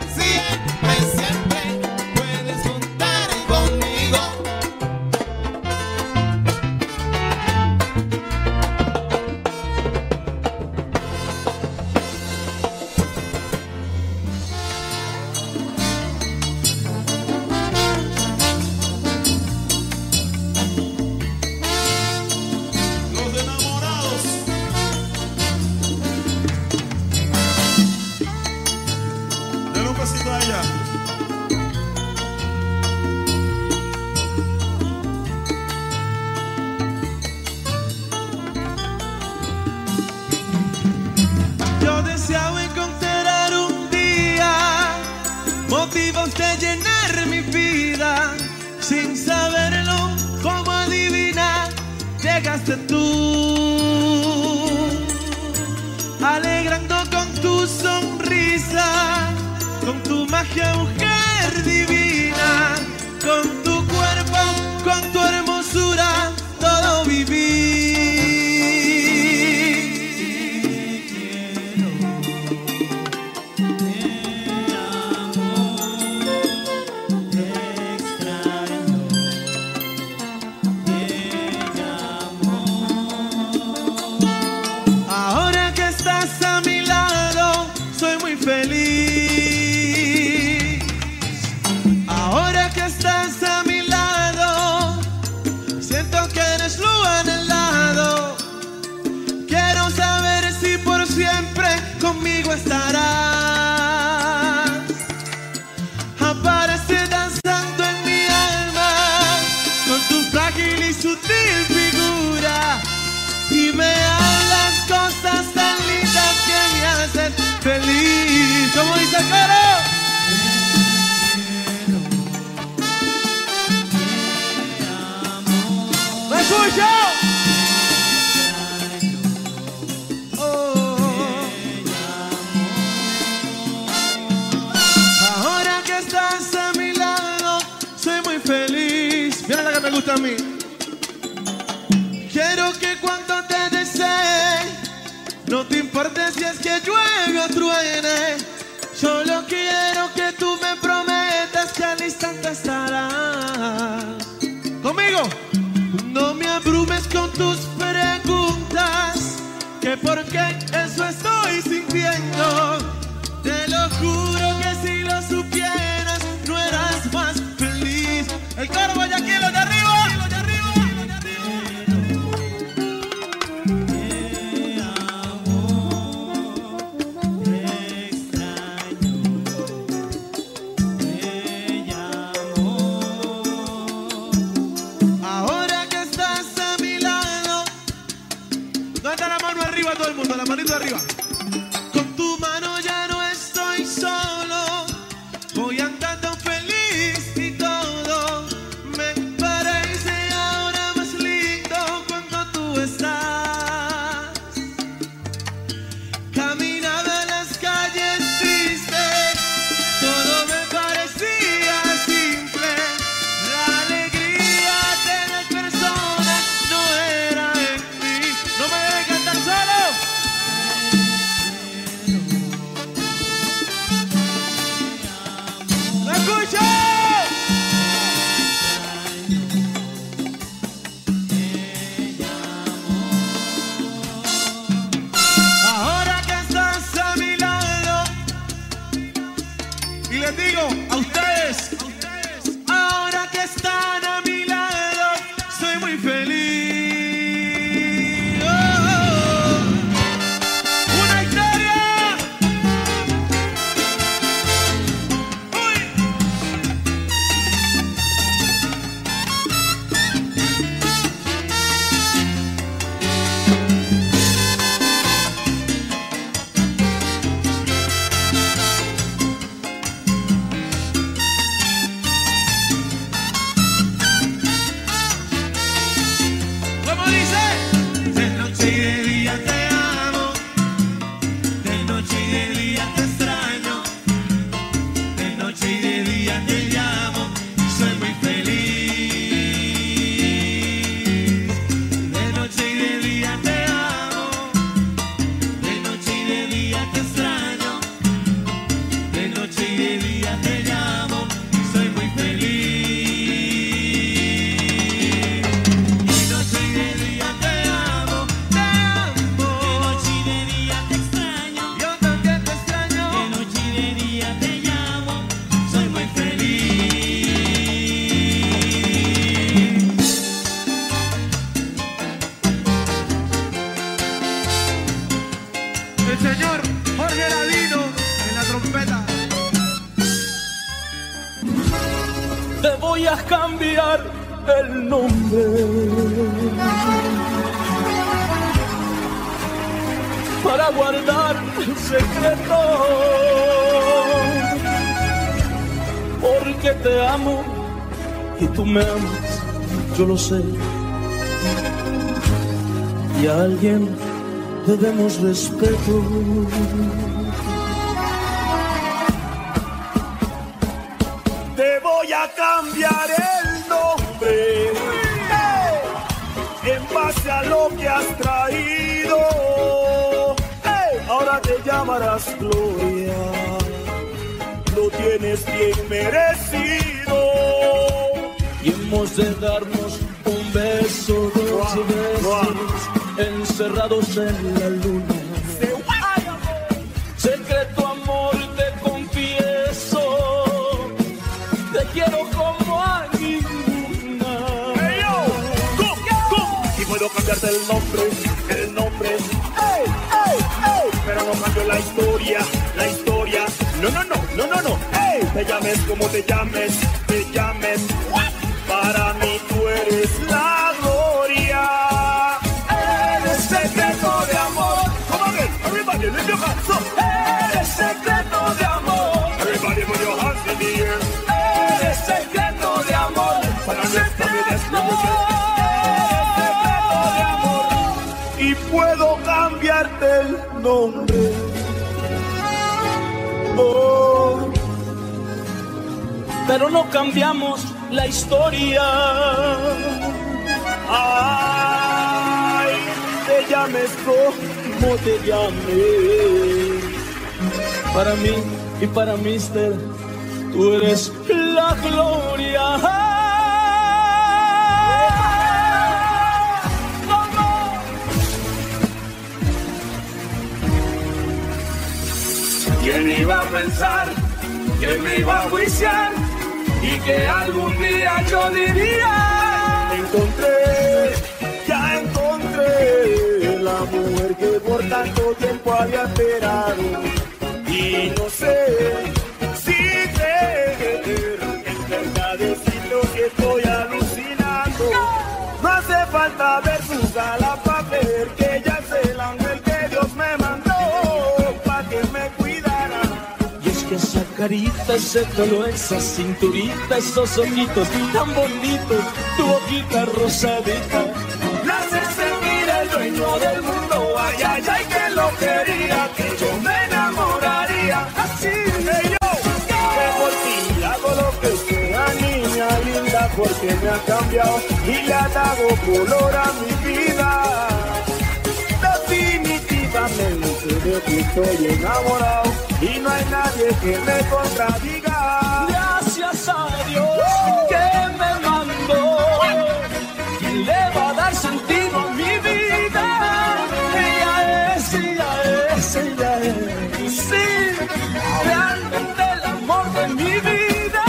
motivos de llenar mi vida. Sin saberlo, como adivina, llegaste tú, alegrando con tu sonrisa, con tu magia, mujer divina, con tu cuerpo, con tu hermosura, todo viví. Feliz. Ahora que estás a mi lado, siento que eres luz en el lado. Quiero saber si por siempre conmigo estarás. Aparece danzando en mi alma con tu frágil y sutil figura, y me hablas cosas tan lindas que me hacen feliz. ¿Cómo dice el coro? ¡Me escucho! Ahora que estás a mi lado, soy muy feliz. Mira la que me gusta a mí. Quiero que cuando te desee, no te importe si es que llueve o truene. Solo quiero que tú me prometas que al instante estarás conmigo. No me abrumes con tus preguntas, que por qué eso estoy sintiendo. Te lo juro que si lo supieras, no eras más feliz. El coro Guayaquil, los de arriba, los de arriba. Todo el mundo, la manito arriba. Con tu mano ya no estoy solo, voy andando feliz y todo me parece ahora más lindo cuando tú estás. Caminaba en las calles tristes, todo me parecía simple. La alegría de las personas no era en mí. No me debe cantar solo. Ahora que estás a mi lado, y les digo a ustedes, ahora que están a mi lado, soy muy feliz. ¡Una historia! ¿Cómo dice? De noche y de día te amo, de noche y de día te extraño, de noche y de día te llamo, soy muy feliz. De noche y de día te amo, de noche y de día te extraño, de noche y de día te llamo, soy muy feliz. El señor Jorge Ladino en la trompeta. Te voy a cambiar el nombre para guardar el secreto. que te amo y tú me amas, yo lo sé. Y a alguien debemos respeto. Te voy a cambiar el nombre en base a lo que has traído. Ahora te llamarás Gloria, lo tienes bien merecido. Y hemos de darnos un beso, dos besos, encerrados en la luna. Secreto amor te confieso, te quiero como a ninguna. Hey, yo. Y puedo cambiarte el nombre, pero no cambio la historia. No. Te llames como te llames, para mí tú eres la gloria. Eres secreto de amor. Come on, everybody, lift your hands up. Eres secreto de amor. Everybody put your hands in the air. Eres secreto de amor. Para mí eres secreto de amor. Y puedo cambiarte el nombre. Oh. Pero no cambiamos la historia. Ay, te llames como te llames. Para mí y para Mister, tú eres la gloria. ¿Quién iba a pensar que me iba a juiciar y que algún día yo diría? Ya encontré la mujer que por tanto tiempo había esperado. Y no sé si creer, en verdad decirlo que estoy alucinando. No hace falta ver su cara para ver que ella es el ángel que Dios me mandó para que me cuidara. Y es que esa carita, ese pelo, esa cinturita, esos ojitos tan bonitos, tu boquita rosadita, me hace sentir el dueño del mundo. Ay, ay, ay, que lo quería, que yo me enamoraría. Así de yo, que por ti hago lo que sea, niña linda, porque me ha cambiado y le ha dado color a mi vida. Definitivamente de ti estoy enamorado y no hay nadie que me contradiga. gracias a Dios que me mandó. ¿Quién le va a dar sentido a mi vida? Ella es. Sí, realmente el amor de mi vida.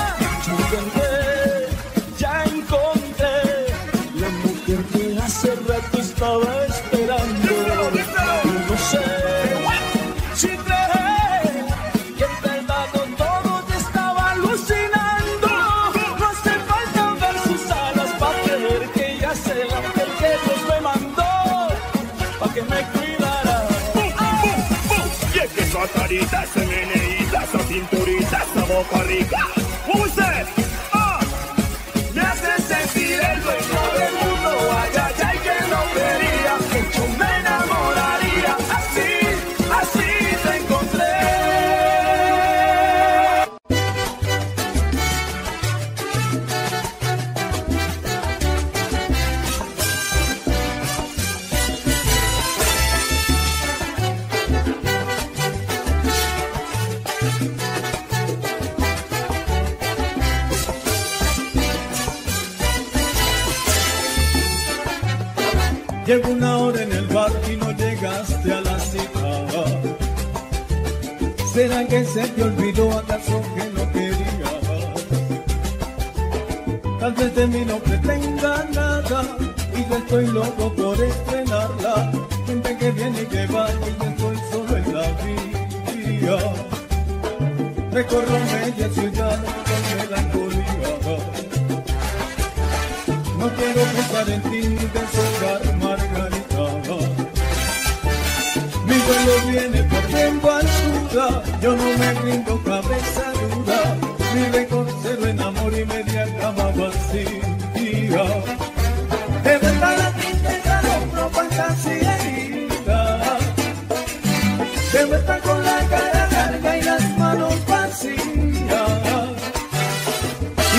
Ya encontré la mujer que hace rato estaba esperando. Y no sé si creer que en verdad todo te estaba alucinando. No hace falta ver sus alas para creer que ella es el ángel que Dios me mandó para que me cuidara. Y es que esa carita, ese meneíta, esa cinturita, esa boca rica. What was that? Me hace sentir el dueño del mundo. Ay, ay, ay, que no quería, que yo me enamoraría. Así te encontré. Llevo una hora en el bar y no llegaste a la cita. ¿Será que se te olvidó acaso que no quería? Tal vez de mí no pretenda nada y yo estoy loco por estrenarla. Gente que viene y que va y yo estoy solo en la vía. Recorro media ciudad con melancolía. No quiero pensar en ti ni deshogar, Margarita. Mi vuelo viene por tiempo altura, yo no me rindo cabeza dura. Mi récord se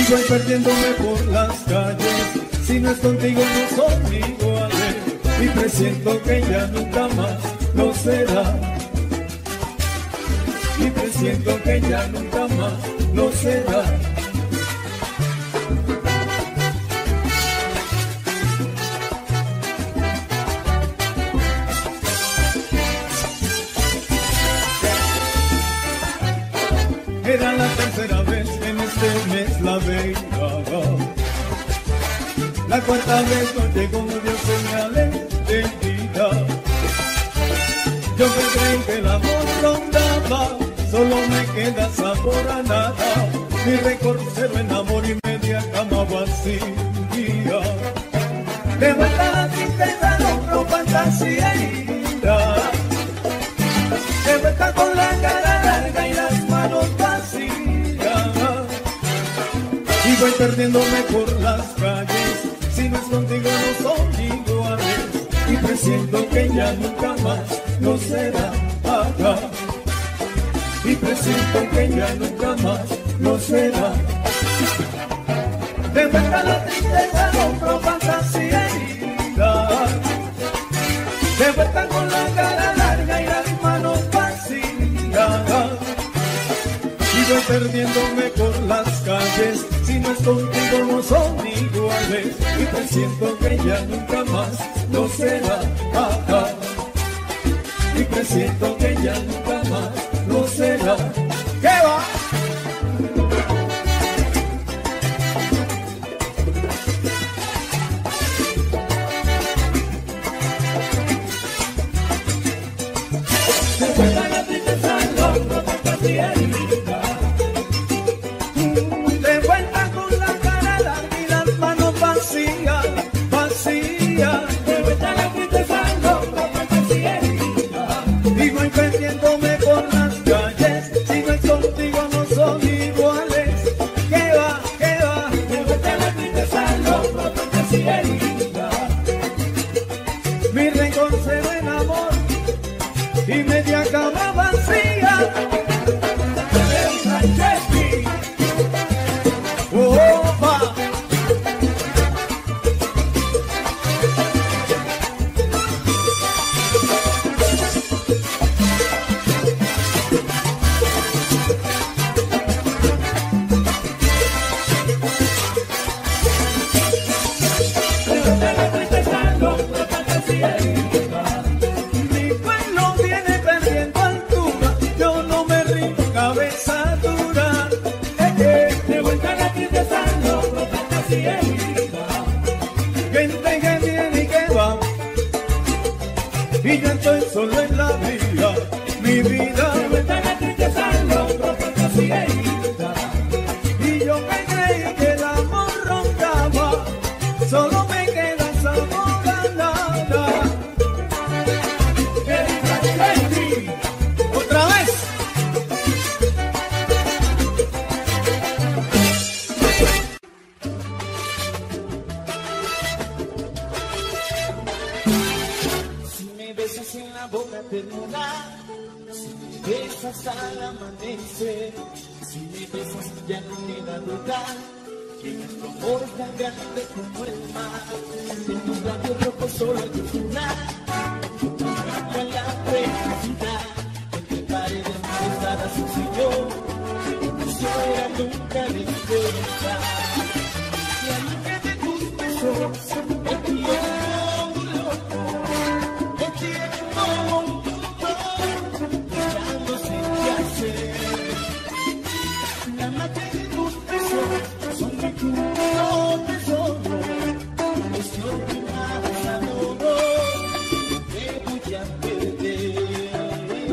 Y voy perdiéndome por las calles, si no es contigo no son iguales. Y presiento que ya nunca más lo será. Y presiento que ya nunca más lo será. Era la tercera vez que en este mes la veía. La cuarta vez no llegó, no dio señales de vida. Yo que creí que el amor rondaba, solo me queda sabor a nada. Mi récord cero en amor y media cama vacía. De vuelta la tristeza, logro fantasía herida. De vuelta con la cara larga y las manos vacías. Y voy perdiéndome por las calles, si no es contigo no son iguales. Y presiento que ya nunca más no será acá. Y presiento que ya nunca más no será. De vuelta la tristeza, logro fantasía herida. De vuelta con la cara larga y las manos vacías. Y voy perdiéndome por las calles, si no es contigo no son iguales. Y presiento que ya nunca más no será acá. Y presiento que ya nunca más no será. ¿Qué va? De vuelta con la cara larga y las manos vacías, vacías. De vuelta la tristeza, loca, fantasía herida. Y voy perdiéndome por las calles, si no es contigo no son iguales. ¿Qué va? ¿Qué va? De vuelta la tristeza, loca, fantasía herida. Mi rencor cero en amor y media cama vacía. Opa. Mi pueblo viene perdiendo altura, yo no me rindo, cabeza dura. De vuelta la tristeza, logro fantasía herida. Gente que viene y que va, y ya estoy solo en la vida, mi vida. De vuelta la tristeza, logro fantasía herida. Y yo que creí que el amor rondaba, solo me queda sabor a nada. Otra vez. Si me besas en la boca ternura, si me besas al amanecer, si me besas ya no queda duda que nuestro amor es tan grande como el mar. En tus labios rojos solo hay una, en la felicidad, entre paredes pesadas un señor, eso era nunca de libertad. Y a mí que me gusta eso, me quiero loco, me quiero loco, ya no sé qué hacer. La más que me gusta eso, son mi culo tesoro, es lo que más adoro, me voy a perder.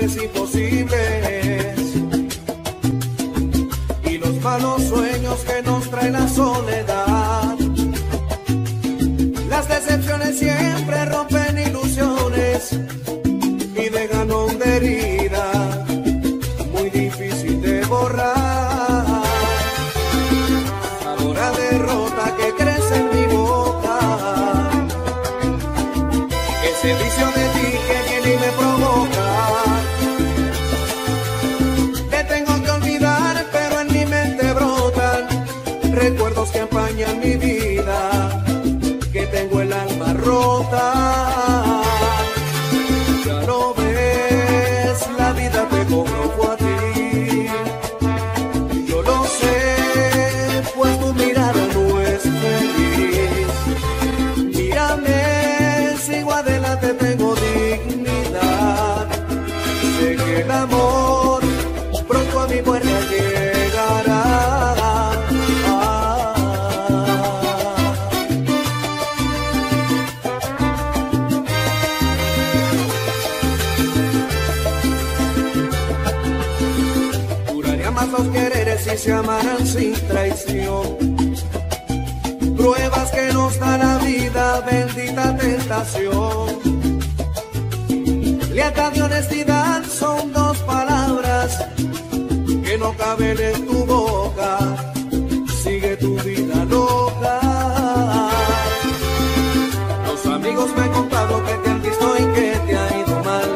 viajes imposibles y los malos sueños que nos trae la soledad. Las decepciones siempre rompen ilusiones y dejan honda herida muy difícil de borrar. Sabor a derrota que crece en mi boca, ese vicio de ti que viene y me provoca. Te tengo que olvidar, pero en mi mente brotan recuerdos que empañan mi vida, que tengo el alma rota. Ya lo ves, la vida te cobró a ti. Yo lo sé, pues tu mirada no es feliz. Mírame, sigo adelante, tengo dignidad. Sé que el amor pronto a mi puerta llegará. Los quereres si se amaran sin traición, pruebas que nos da la vida, bendita tentación. Lealtad y honestidad son dos palabras que no caben en tu boca. Sigue tu vida loca. Los amigos me han contado que te han visto y que te ha ido mal,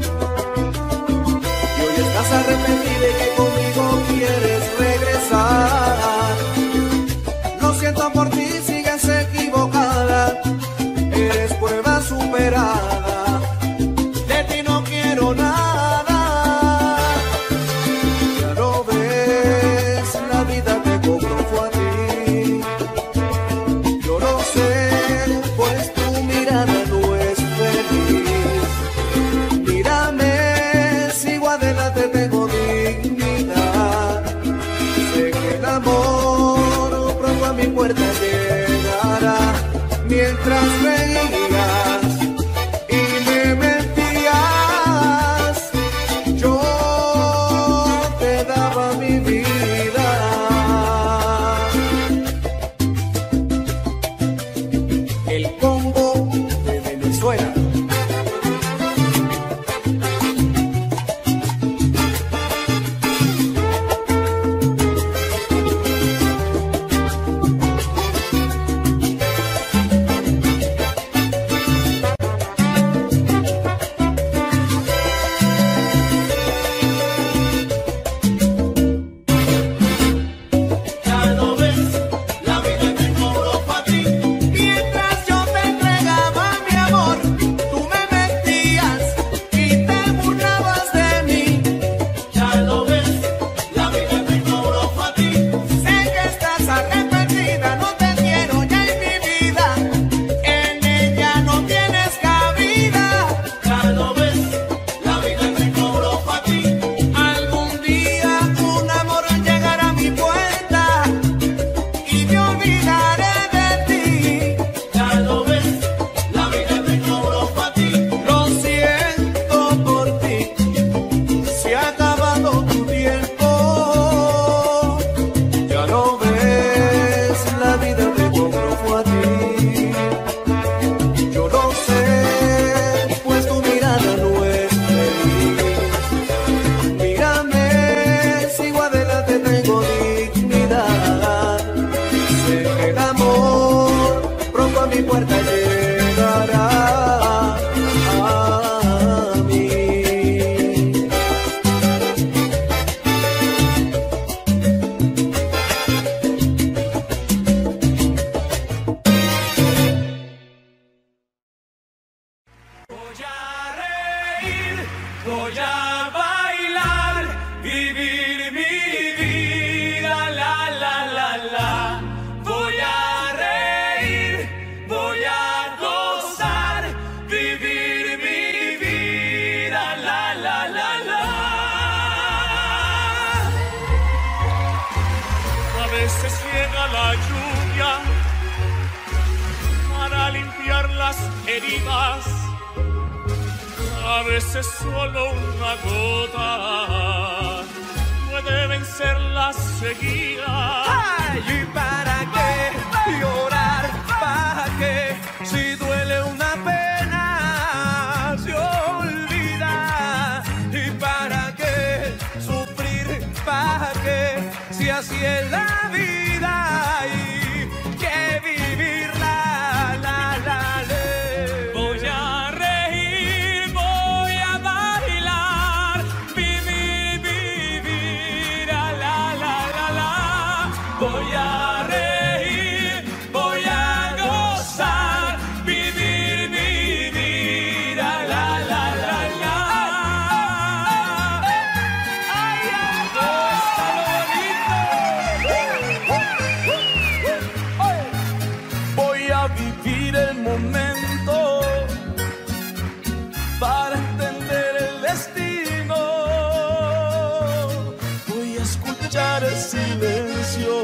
y hoy estás arrepentida y que conmigo quieres regresar. Lo siento por ti, sigues equivocada, eres prueba superada, de ti no quiero nada. Ya lo ves, la vida te cobró fue a ti. Yo lo sé, pues tu mirada no es feliz. Mírame, sigo adelante, tengo dignidad. Sé que el amor pronto a mi puerta llegará. Mientras reías y me mentías, yo te daba mi vida. El combo de Venezuela. A veces solo una gota puede vencer la sequía. Ay, ¿y para qué llorar? ¿Para qué? Si duele una pena, se olvida. ¿Y para qué sufrir? ¿Para qué? Si así es la vida, hay que vivirla, la, la, la. Voy a reír, voy a bailar, vivir, vivir, la, la, la, la. Voy a reír, voy a gozar, vivir, vivir, la, la, la, la. Ay, Voy a vivir el momento para entender el destino. Voy a escuchar el silencio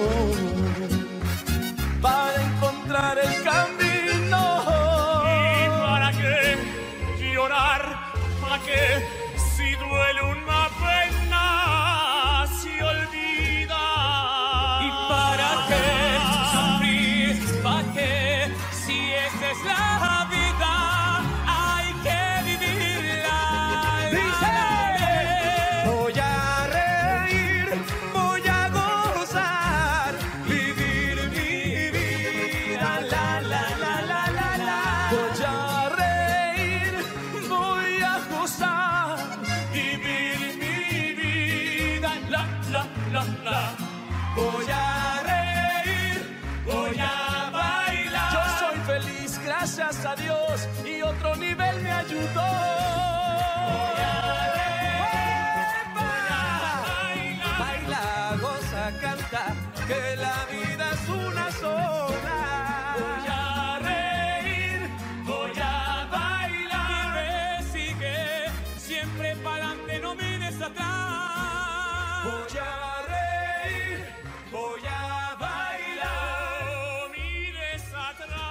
para encontrar el camino. ¿Y para qué llorar? ¿Para qué? Si duele una pena, se olvida. ¿Y para qué sufrir? ¿Para qué? Si esa es la vida, hay que vivirla. Dice, voy a reír, voy a gozar, vivir mi vida, la, la, la, la, la, la. Voy a reír, voy a gozar, Vivir mi vida, la, la, la, la. voy a reír, Voy a bailar. yo soy feliz, gracias a Dios, y otro nivel me ayudó. Baila, goza, canta, que la vida es una sola. Voy a reír, voy a bailar. Y me sigue siempre para adelante, no mires atrás. Voy a reír, Voy a bailar, no mires atrás.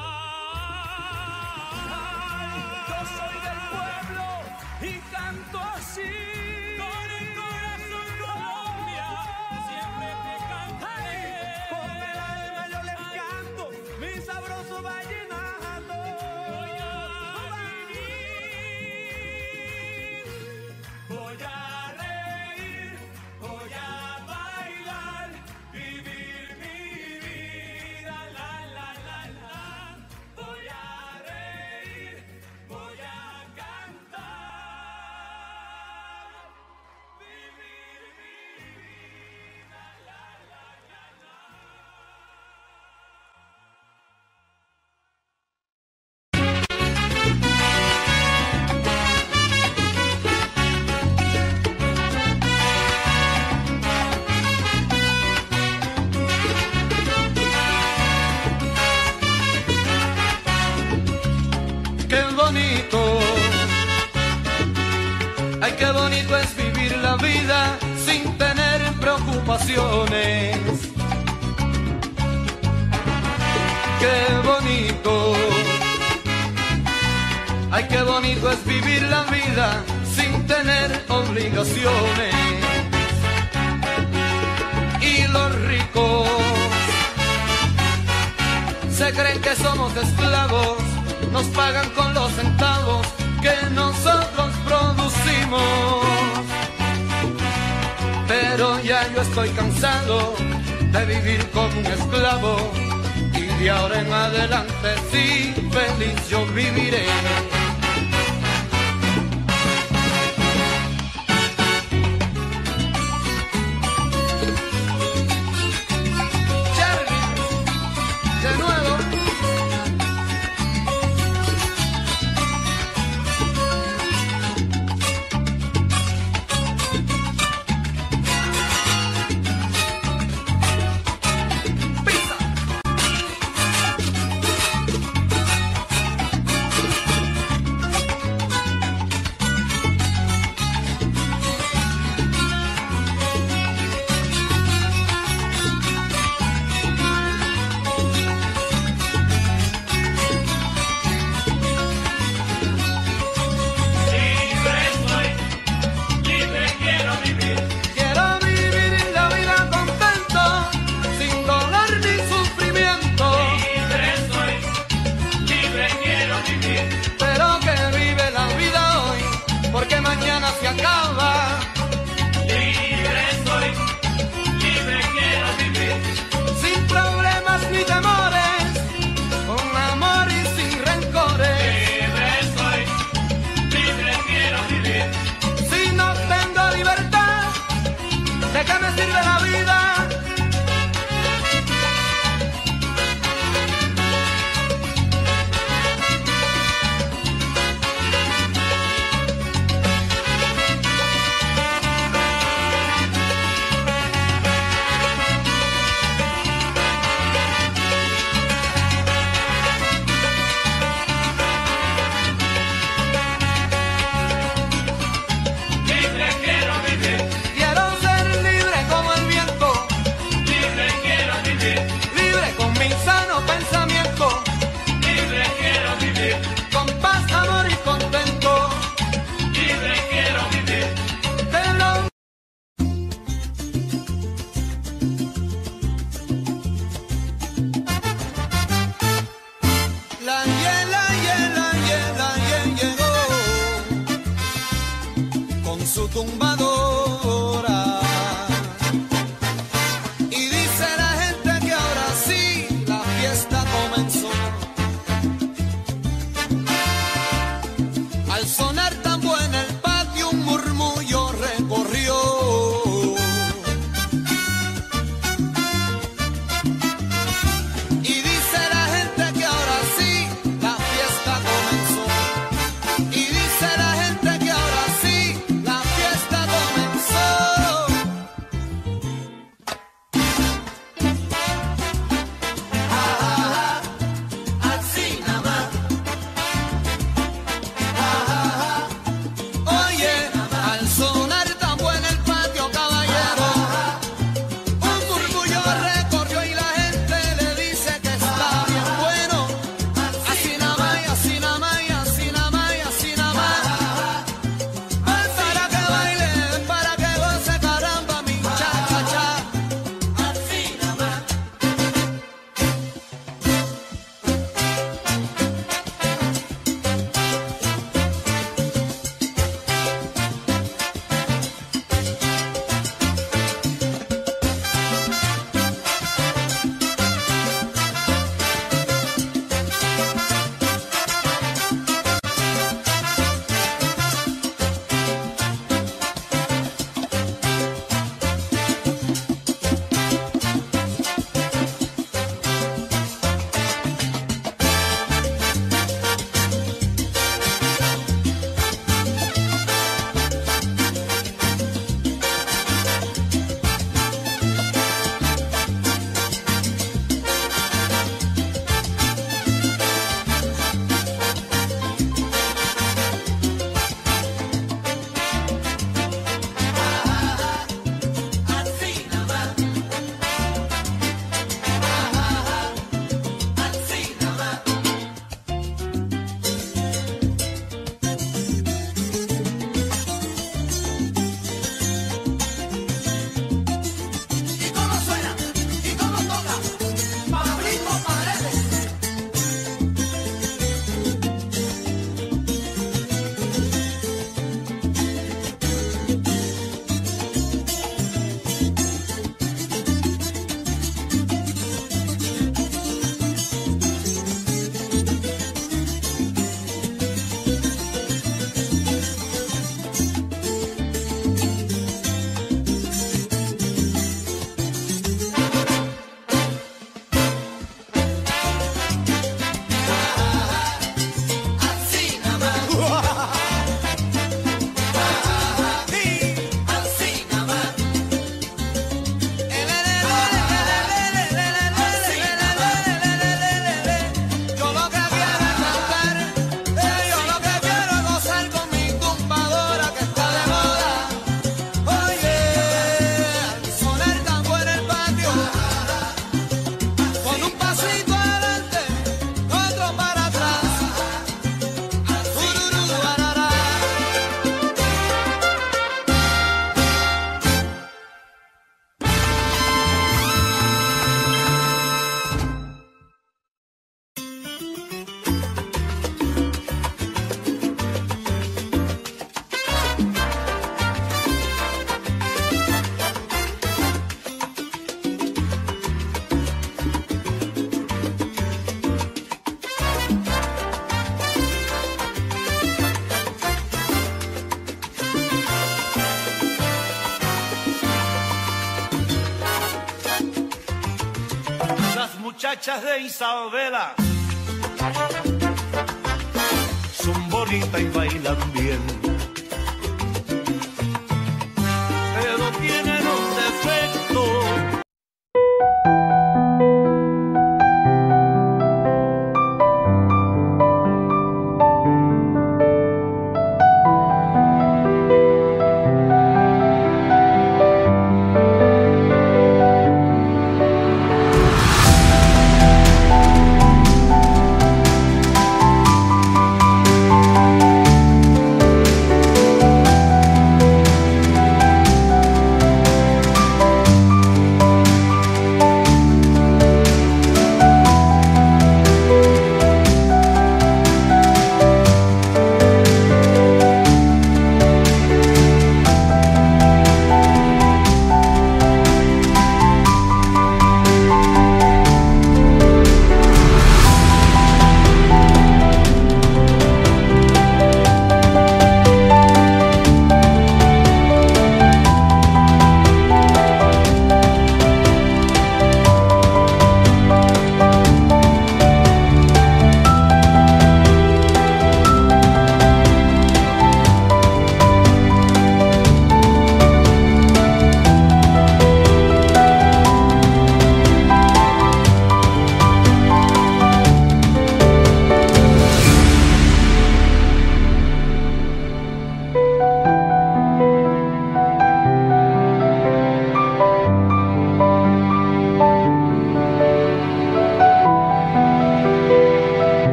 yo soy del pueblo y canto así. Con el corazón Colombia, siempre te cantaré. Con el alma yo les canto mi sabroso vallenato. Voy a vivir, voy a reír, voy a bailar, vivir mi vida, la, la, la, la. Voy a reír, voy a cantar, vivir mi vida, la, la, la, la. Qué bonito, ay qué bonito es vivir la vida sin tener preocupaciones. Qué bonito, ay qué bonito es vivir la vida sin tener obligaciones. Y los ricos se creen que somos esclavos, nos pagan con los centavos que nosotros producimos. Pero ya yo estoy cansado de vivir como un esclavo, y de ahora en adelante sí, feliz yo viviré. Charlie, de nuevo. libre con mi sano pensamiento, libre quiero vivir, con paz, amor y contento, libre quiero vivir. pero la llegó con su tumbadora y dice la gente que ahora sí la fiesta comenzó. Al sonar tan buena el patio un murmullo recorrió. Y dice la gente que ahora sí la fiesta comenzó. Y dice la gente que ahora sí la fiesta comenzó. Ja, ja, ja, así nada más. Ja, ja, ja. Oye, al sonar tan bueno el patio, caballero, un murmullo recorrió y la gente le dice que está bien bueno. Así nada más, y así nada más, y así nada más, y así nada más. Ven para que baile, ven para que goce, caramba, mi cha-cha-cha. Así nada más. Así nada más. Así nada más. ¿Y cómo suena? ¿Y cómo toca? Pablito Paredes. Así nada más. Así nada más. Yo lo que quiero es cantar, yo lo que quiero es gozar con mi tumbadora que está de moda. Oye, al sonar tan bueno el patio, con un pasito adelante, otro para atrás. Ururú, arará. Las muchachas de Isabela son bonitas y bailan bien, pero tienen un defecto.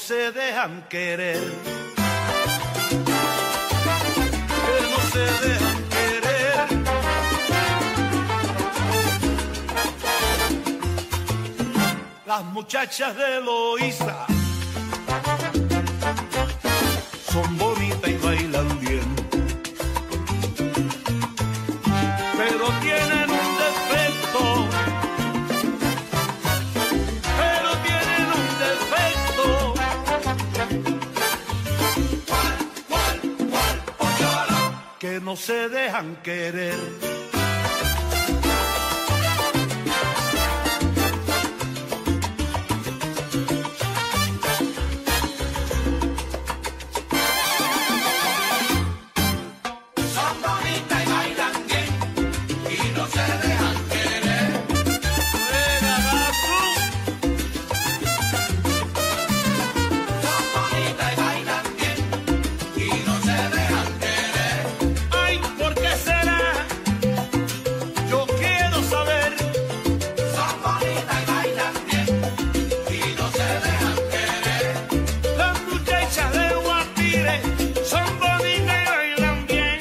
se dejan querer, que no se dejan querer. Las muchachas de Loíza son bonitas y bailan bien, pero tienen un defecto, que no se dejan querer. Son bonitas y bailan bien y no se dejan querer. Son bonitas y bailan bien y no se dejan querer. ¿Por qué será? Yo quiero saber. Son bonitas y bailan bien y no se dejan querer. Las muchachas de Guapire son bonitas y bailan bien.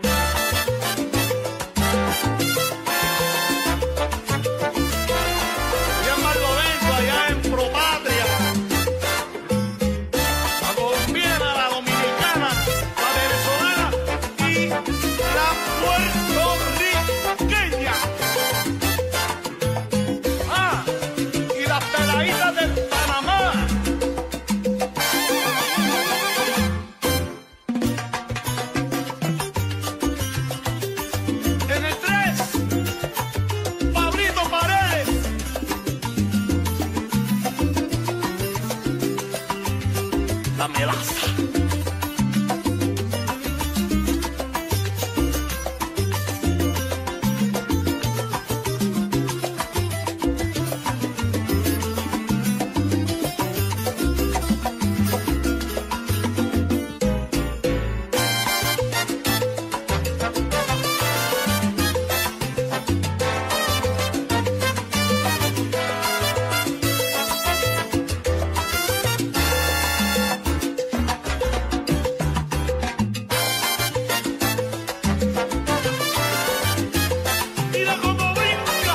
Y en Barlovento, allá en Propatria, la colombiana, la dominicana, la venezolana y la puertorriqueña. Ah, y las peladitas del Panamá. En el 3, Pablito Paredes. La melaza. Mira cómo brinca.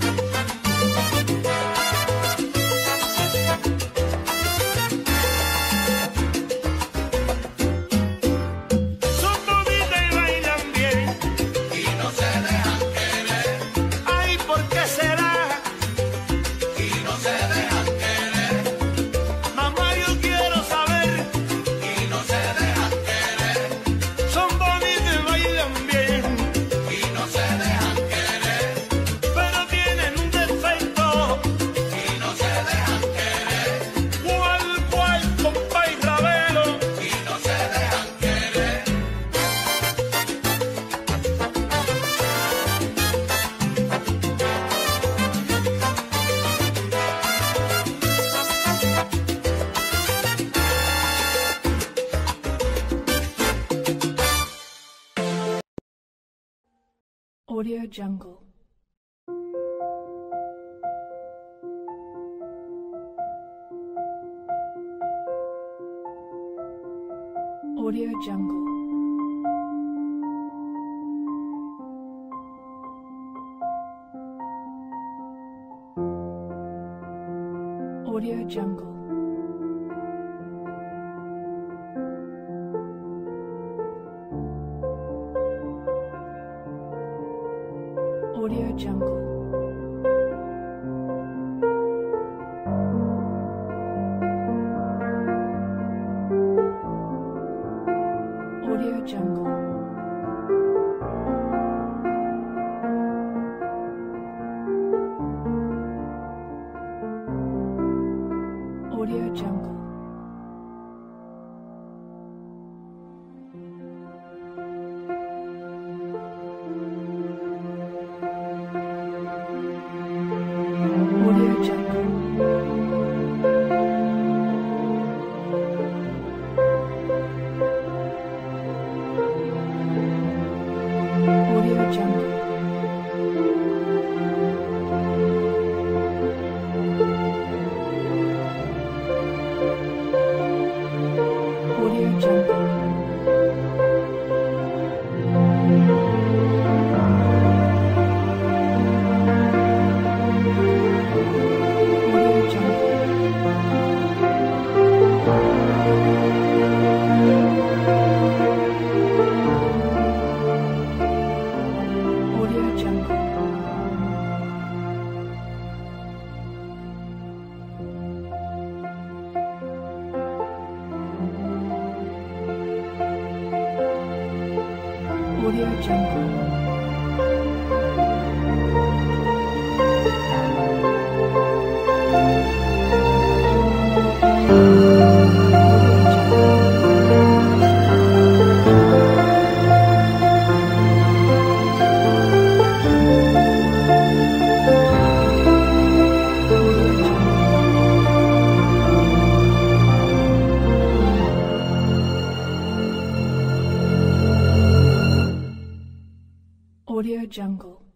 Son bonitas y bailan bien Y no se dejan querer. ay, ¿por qué será? Y no se dejan querer. Mamá, yo quiero saber. Y no se dejan querer. Son bonitas y bailan bien, Y no se dejan querer. pero tienen un defecto. Y no se dejan querer. ¿Cuál, compadre Ravelo? Y no se dejan querer. Audio Jungle. Audio Jungle. Audio Jungle. Audio Jungle. Audio Jungle. Audio Jungle. Audio Jungle. Audio Jungle. Audio Jungle.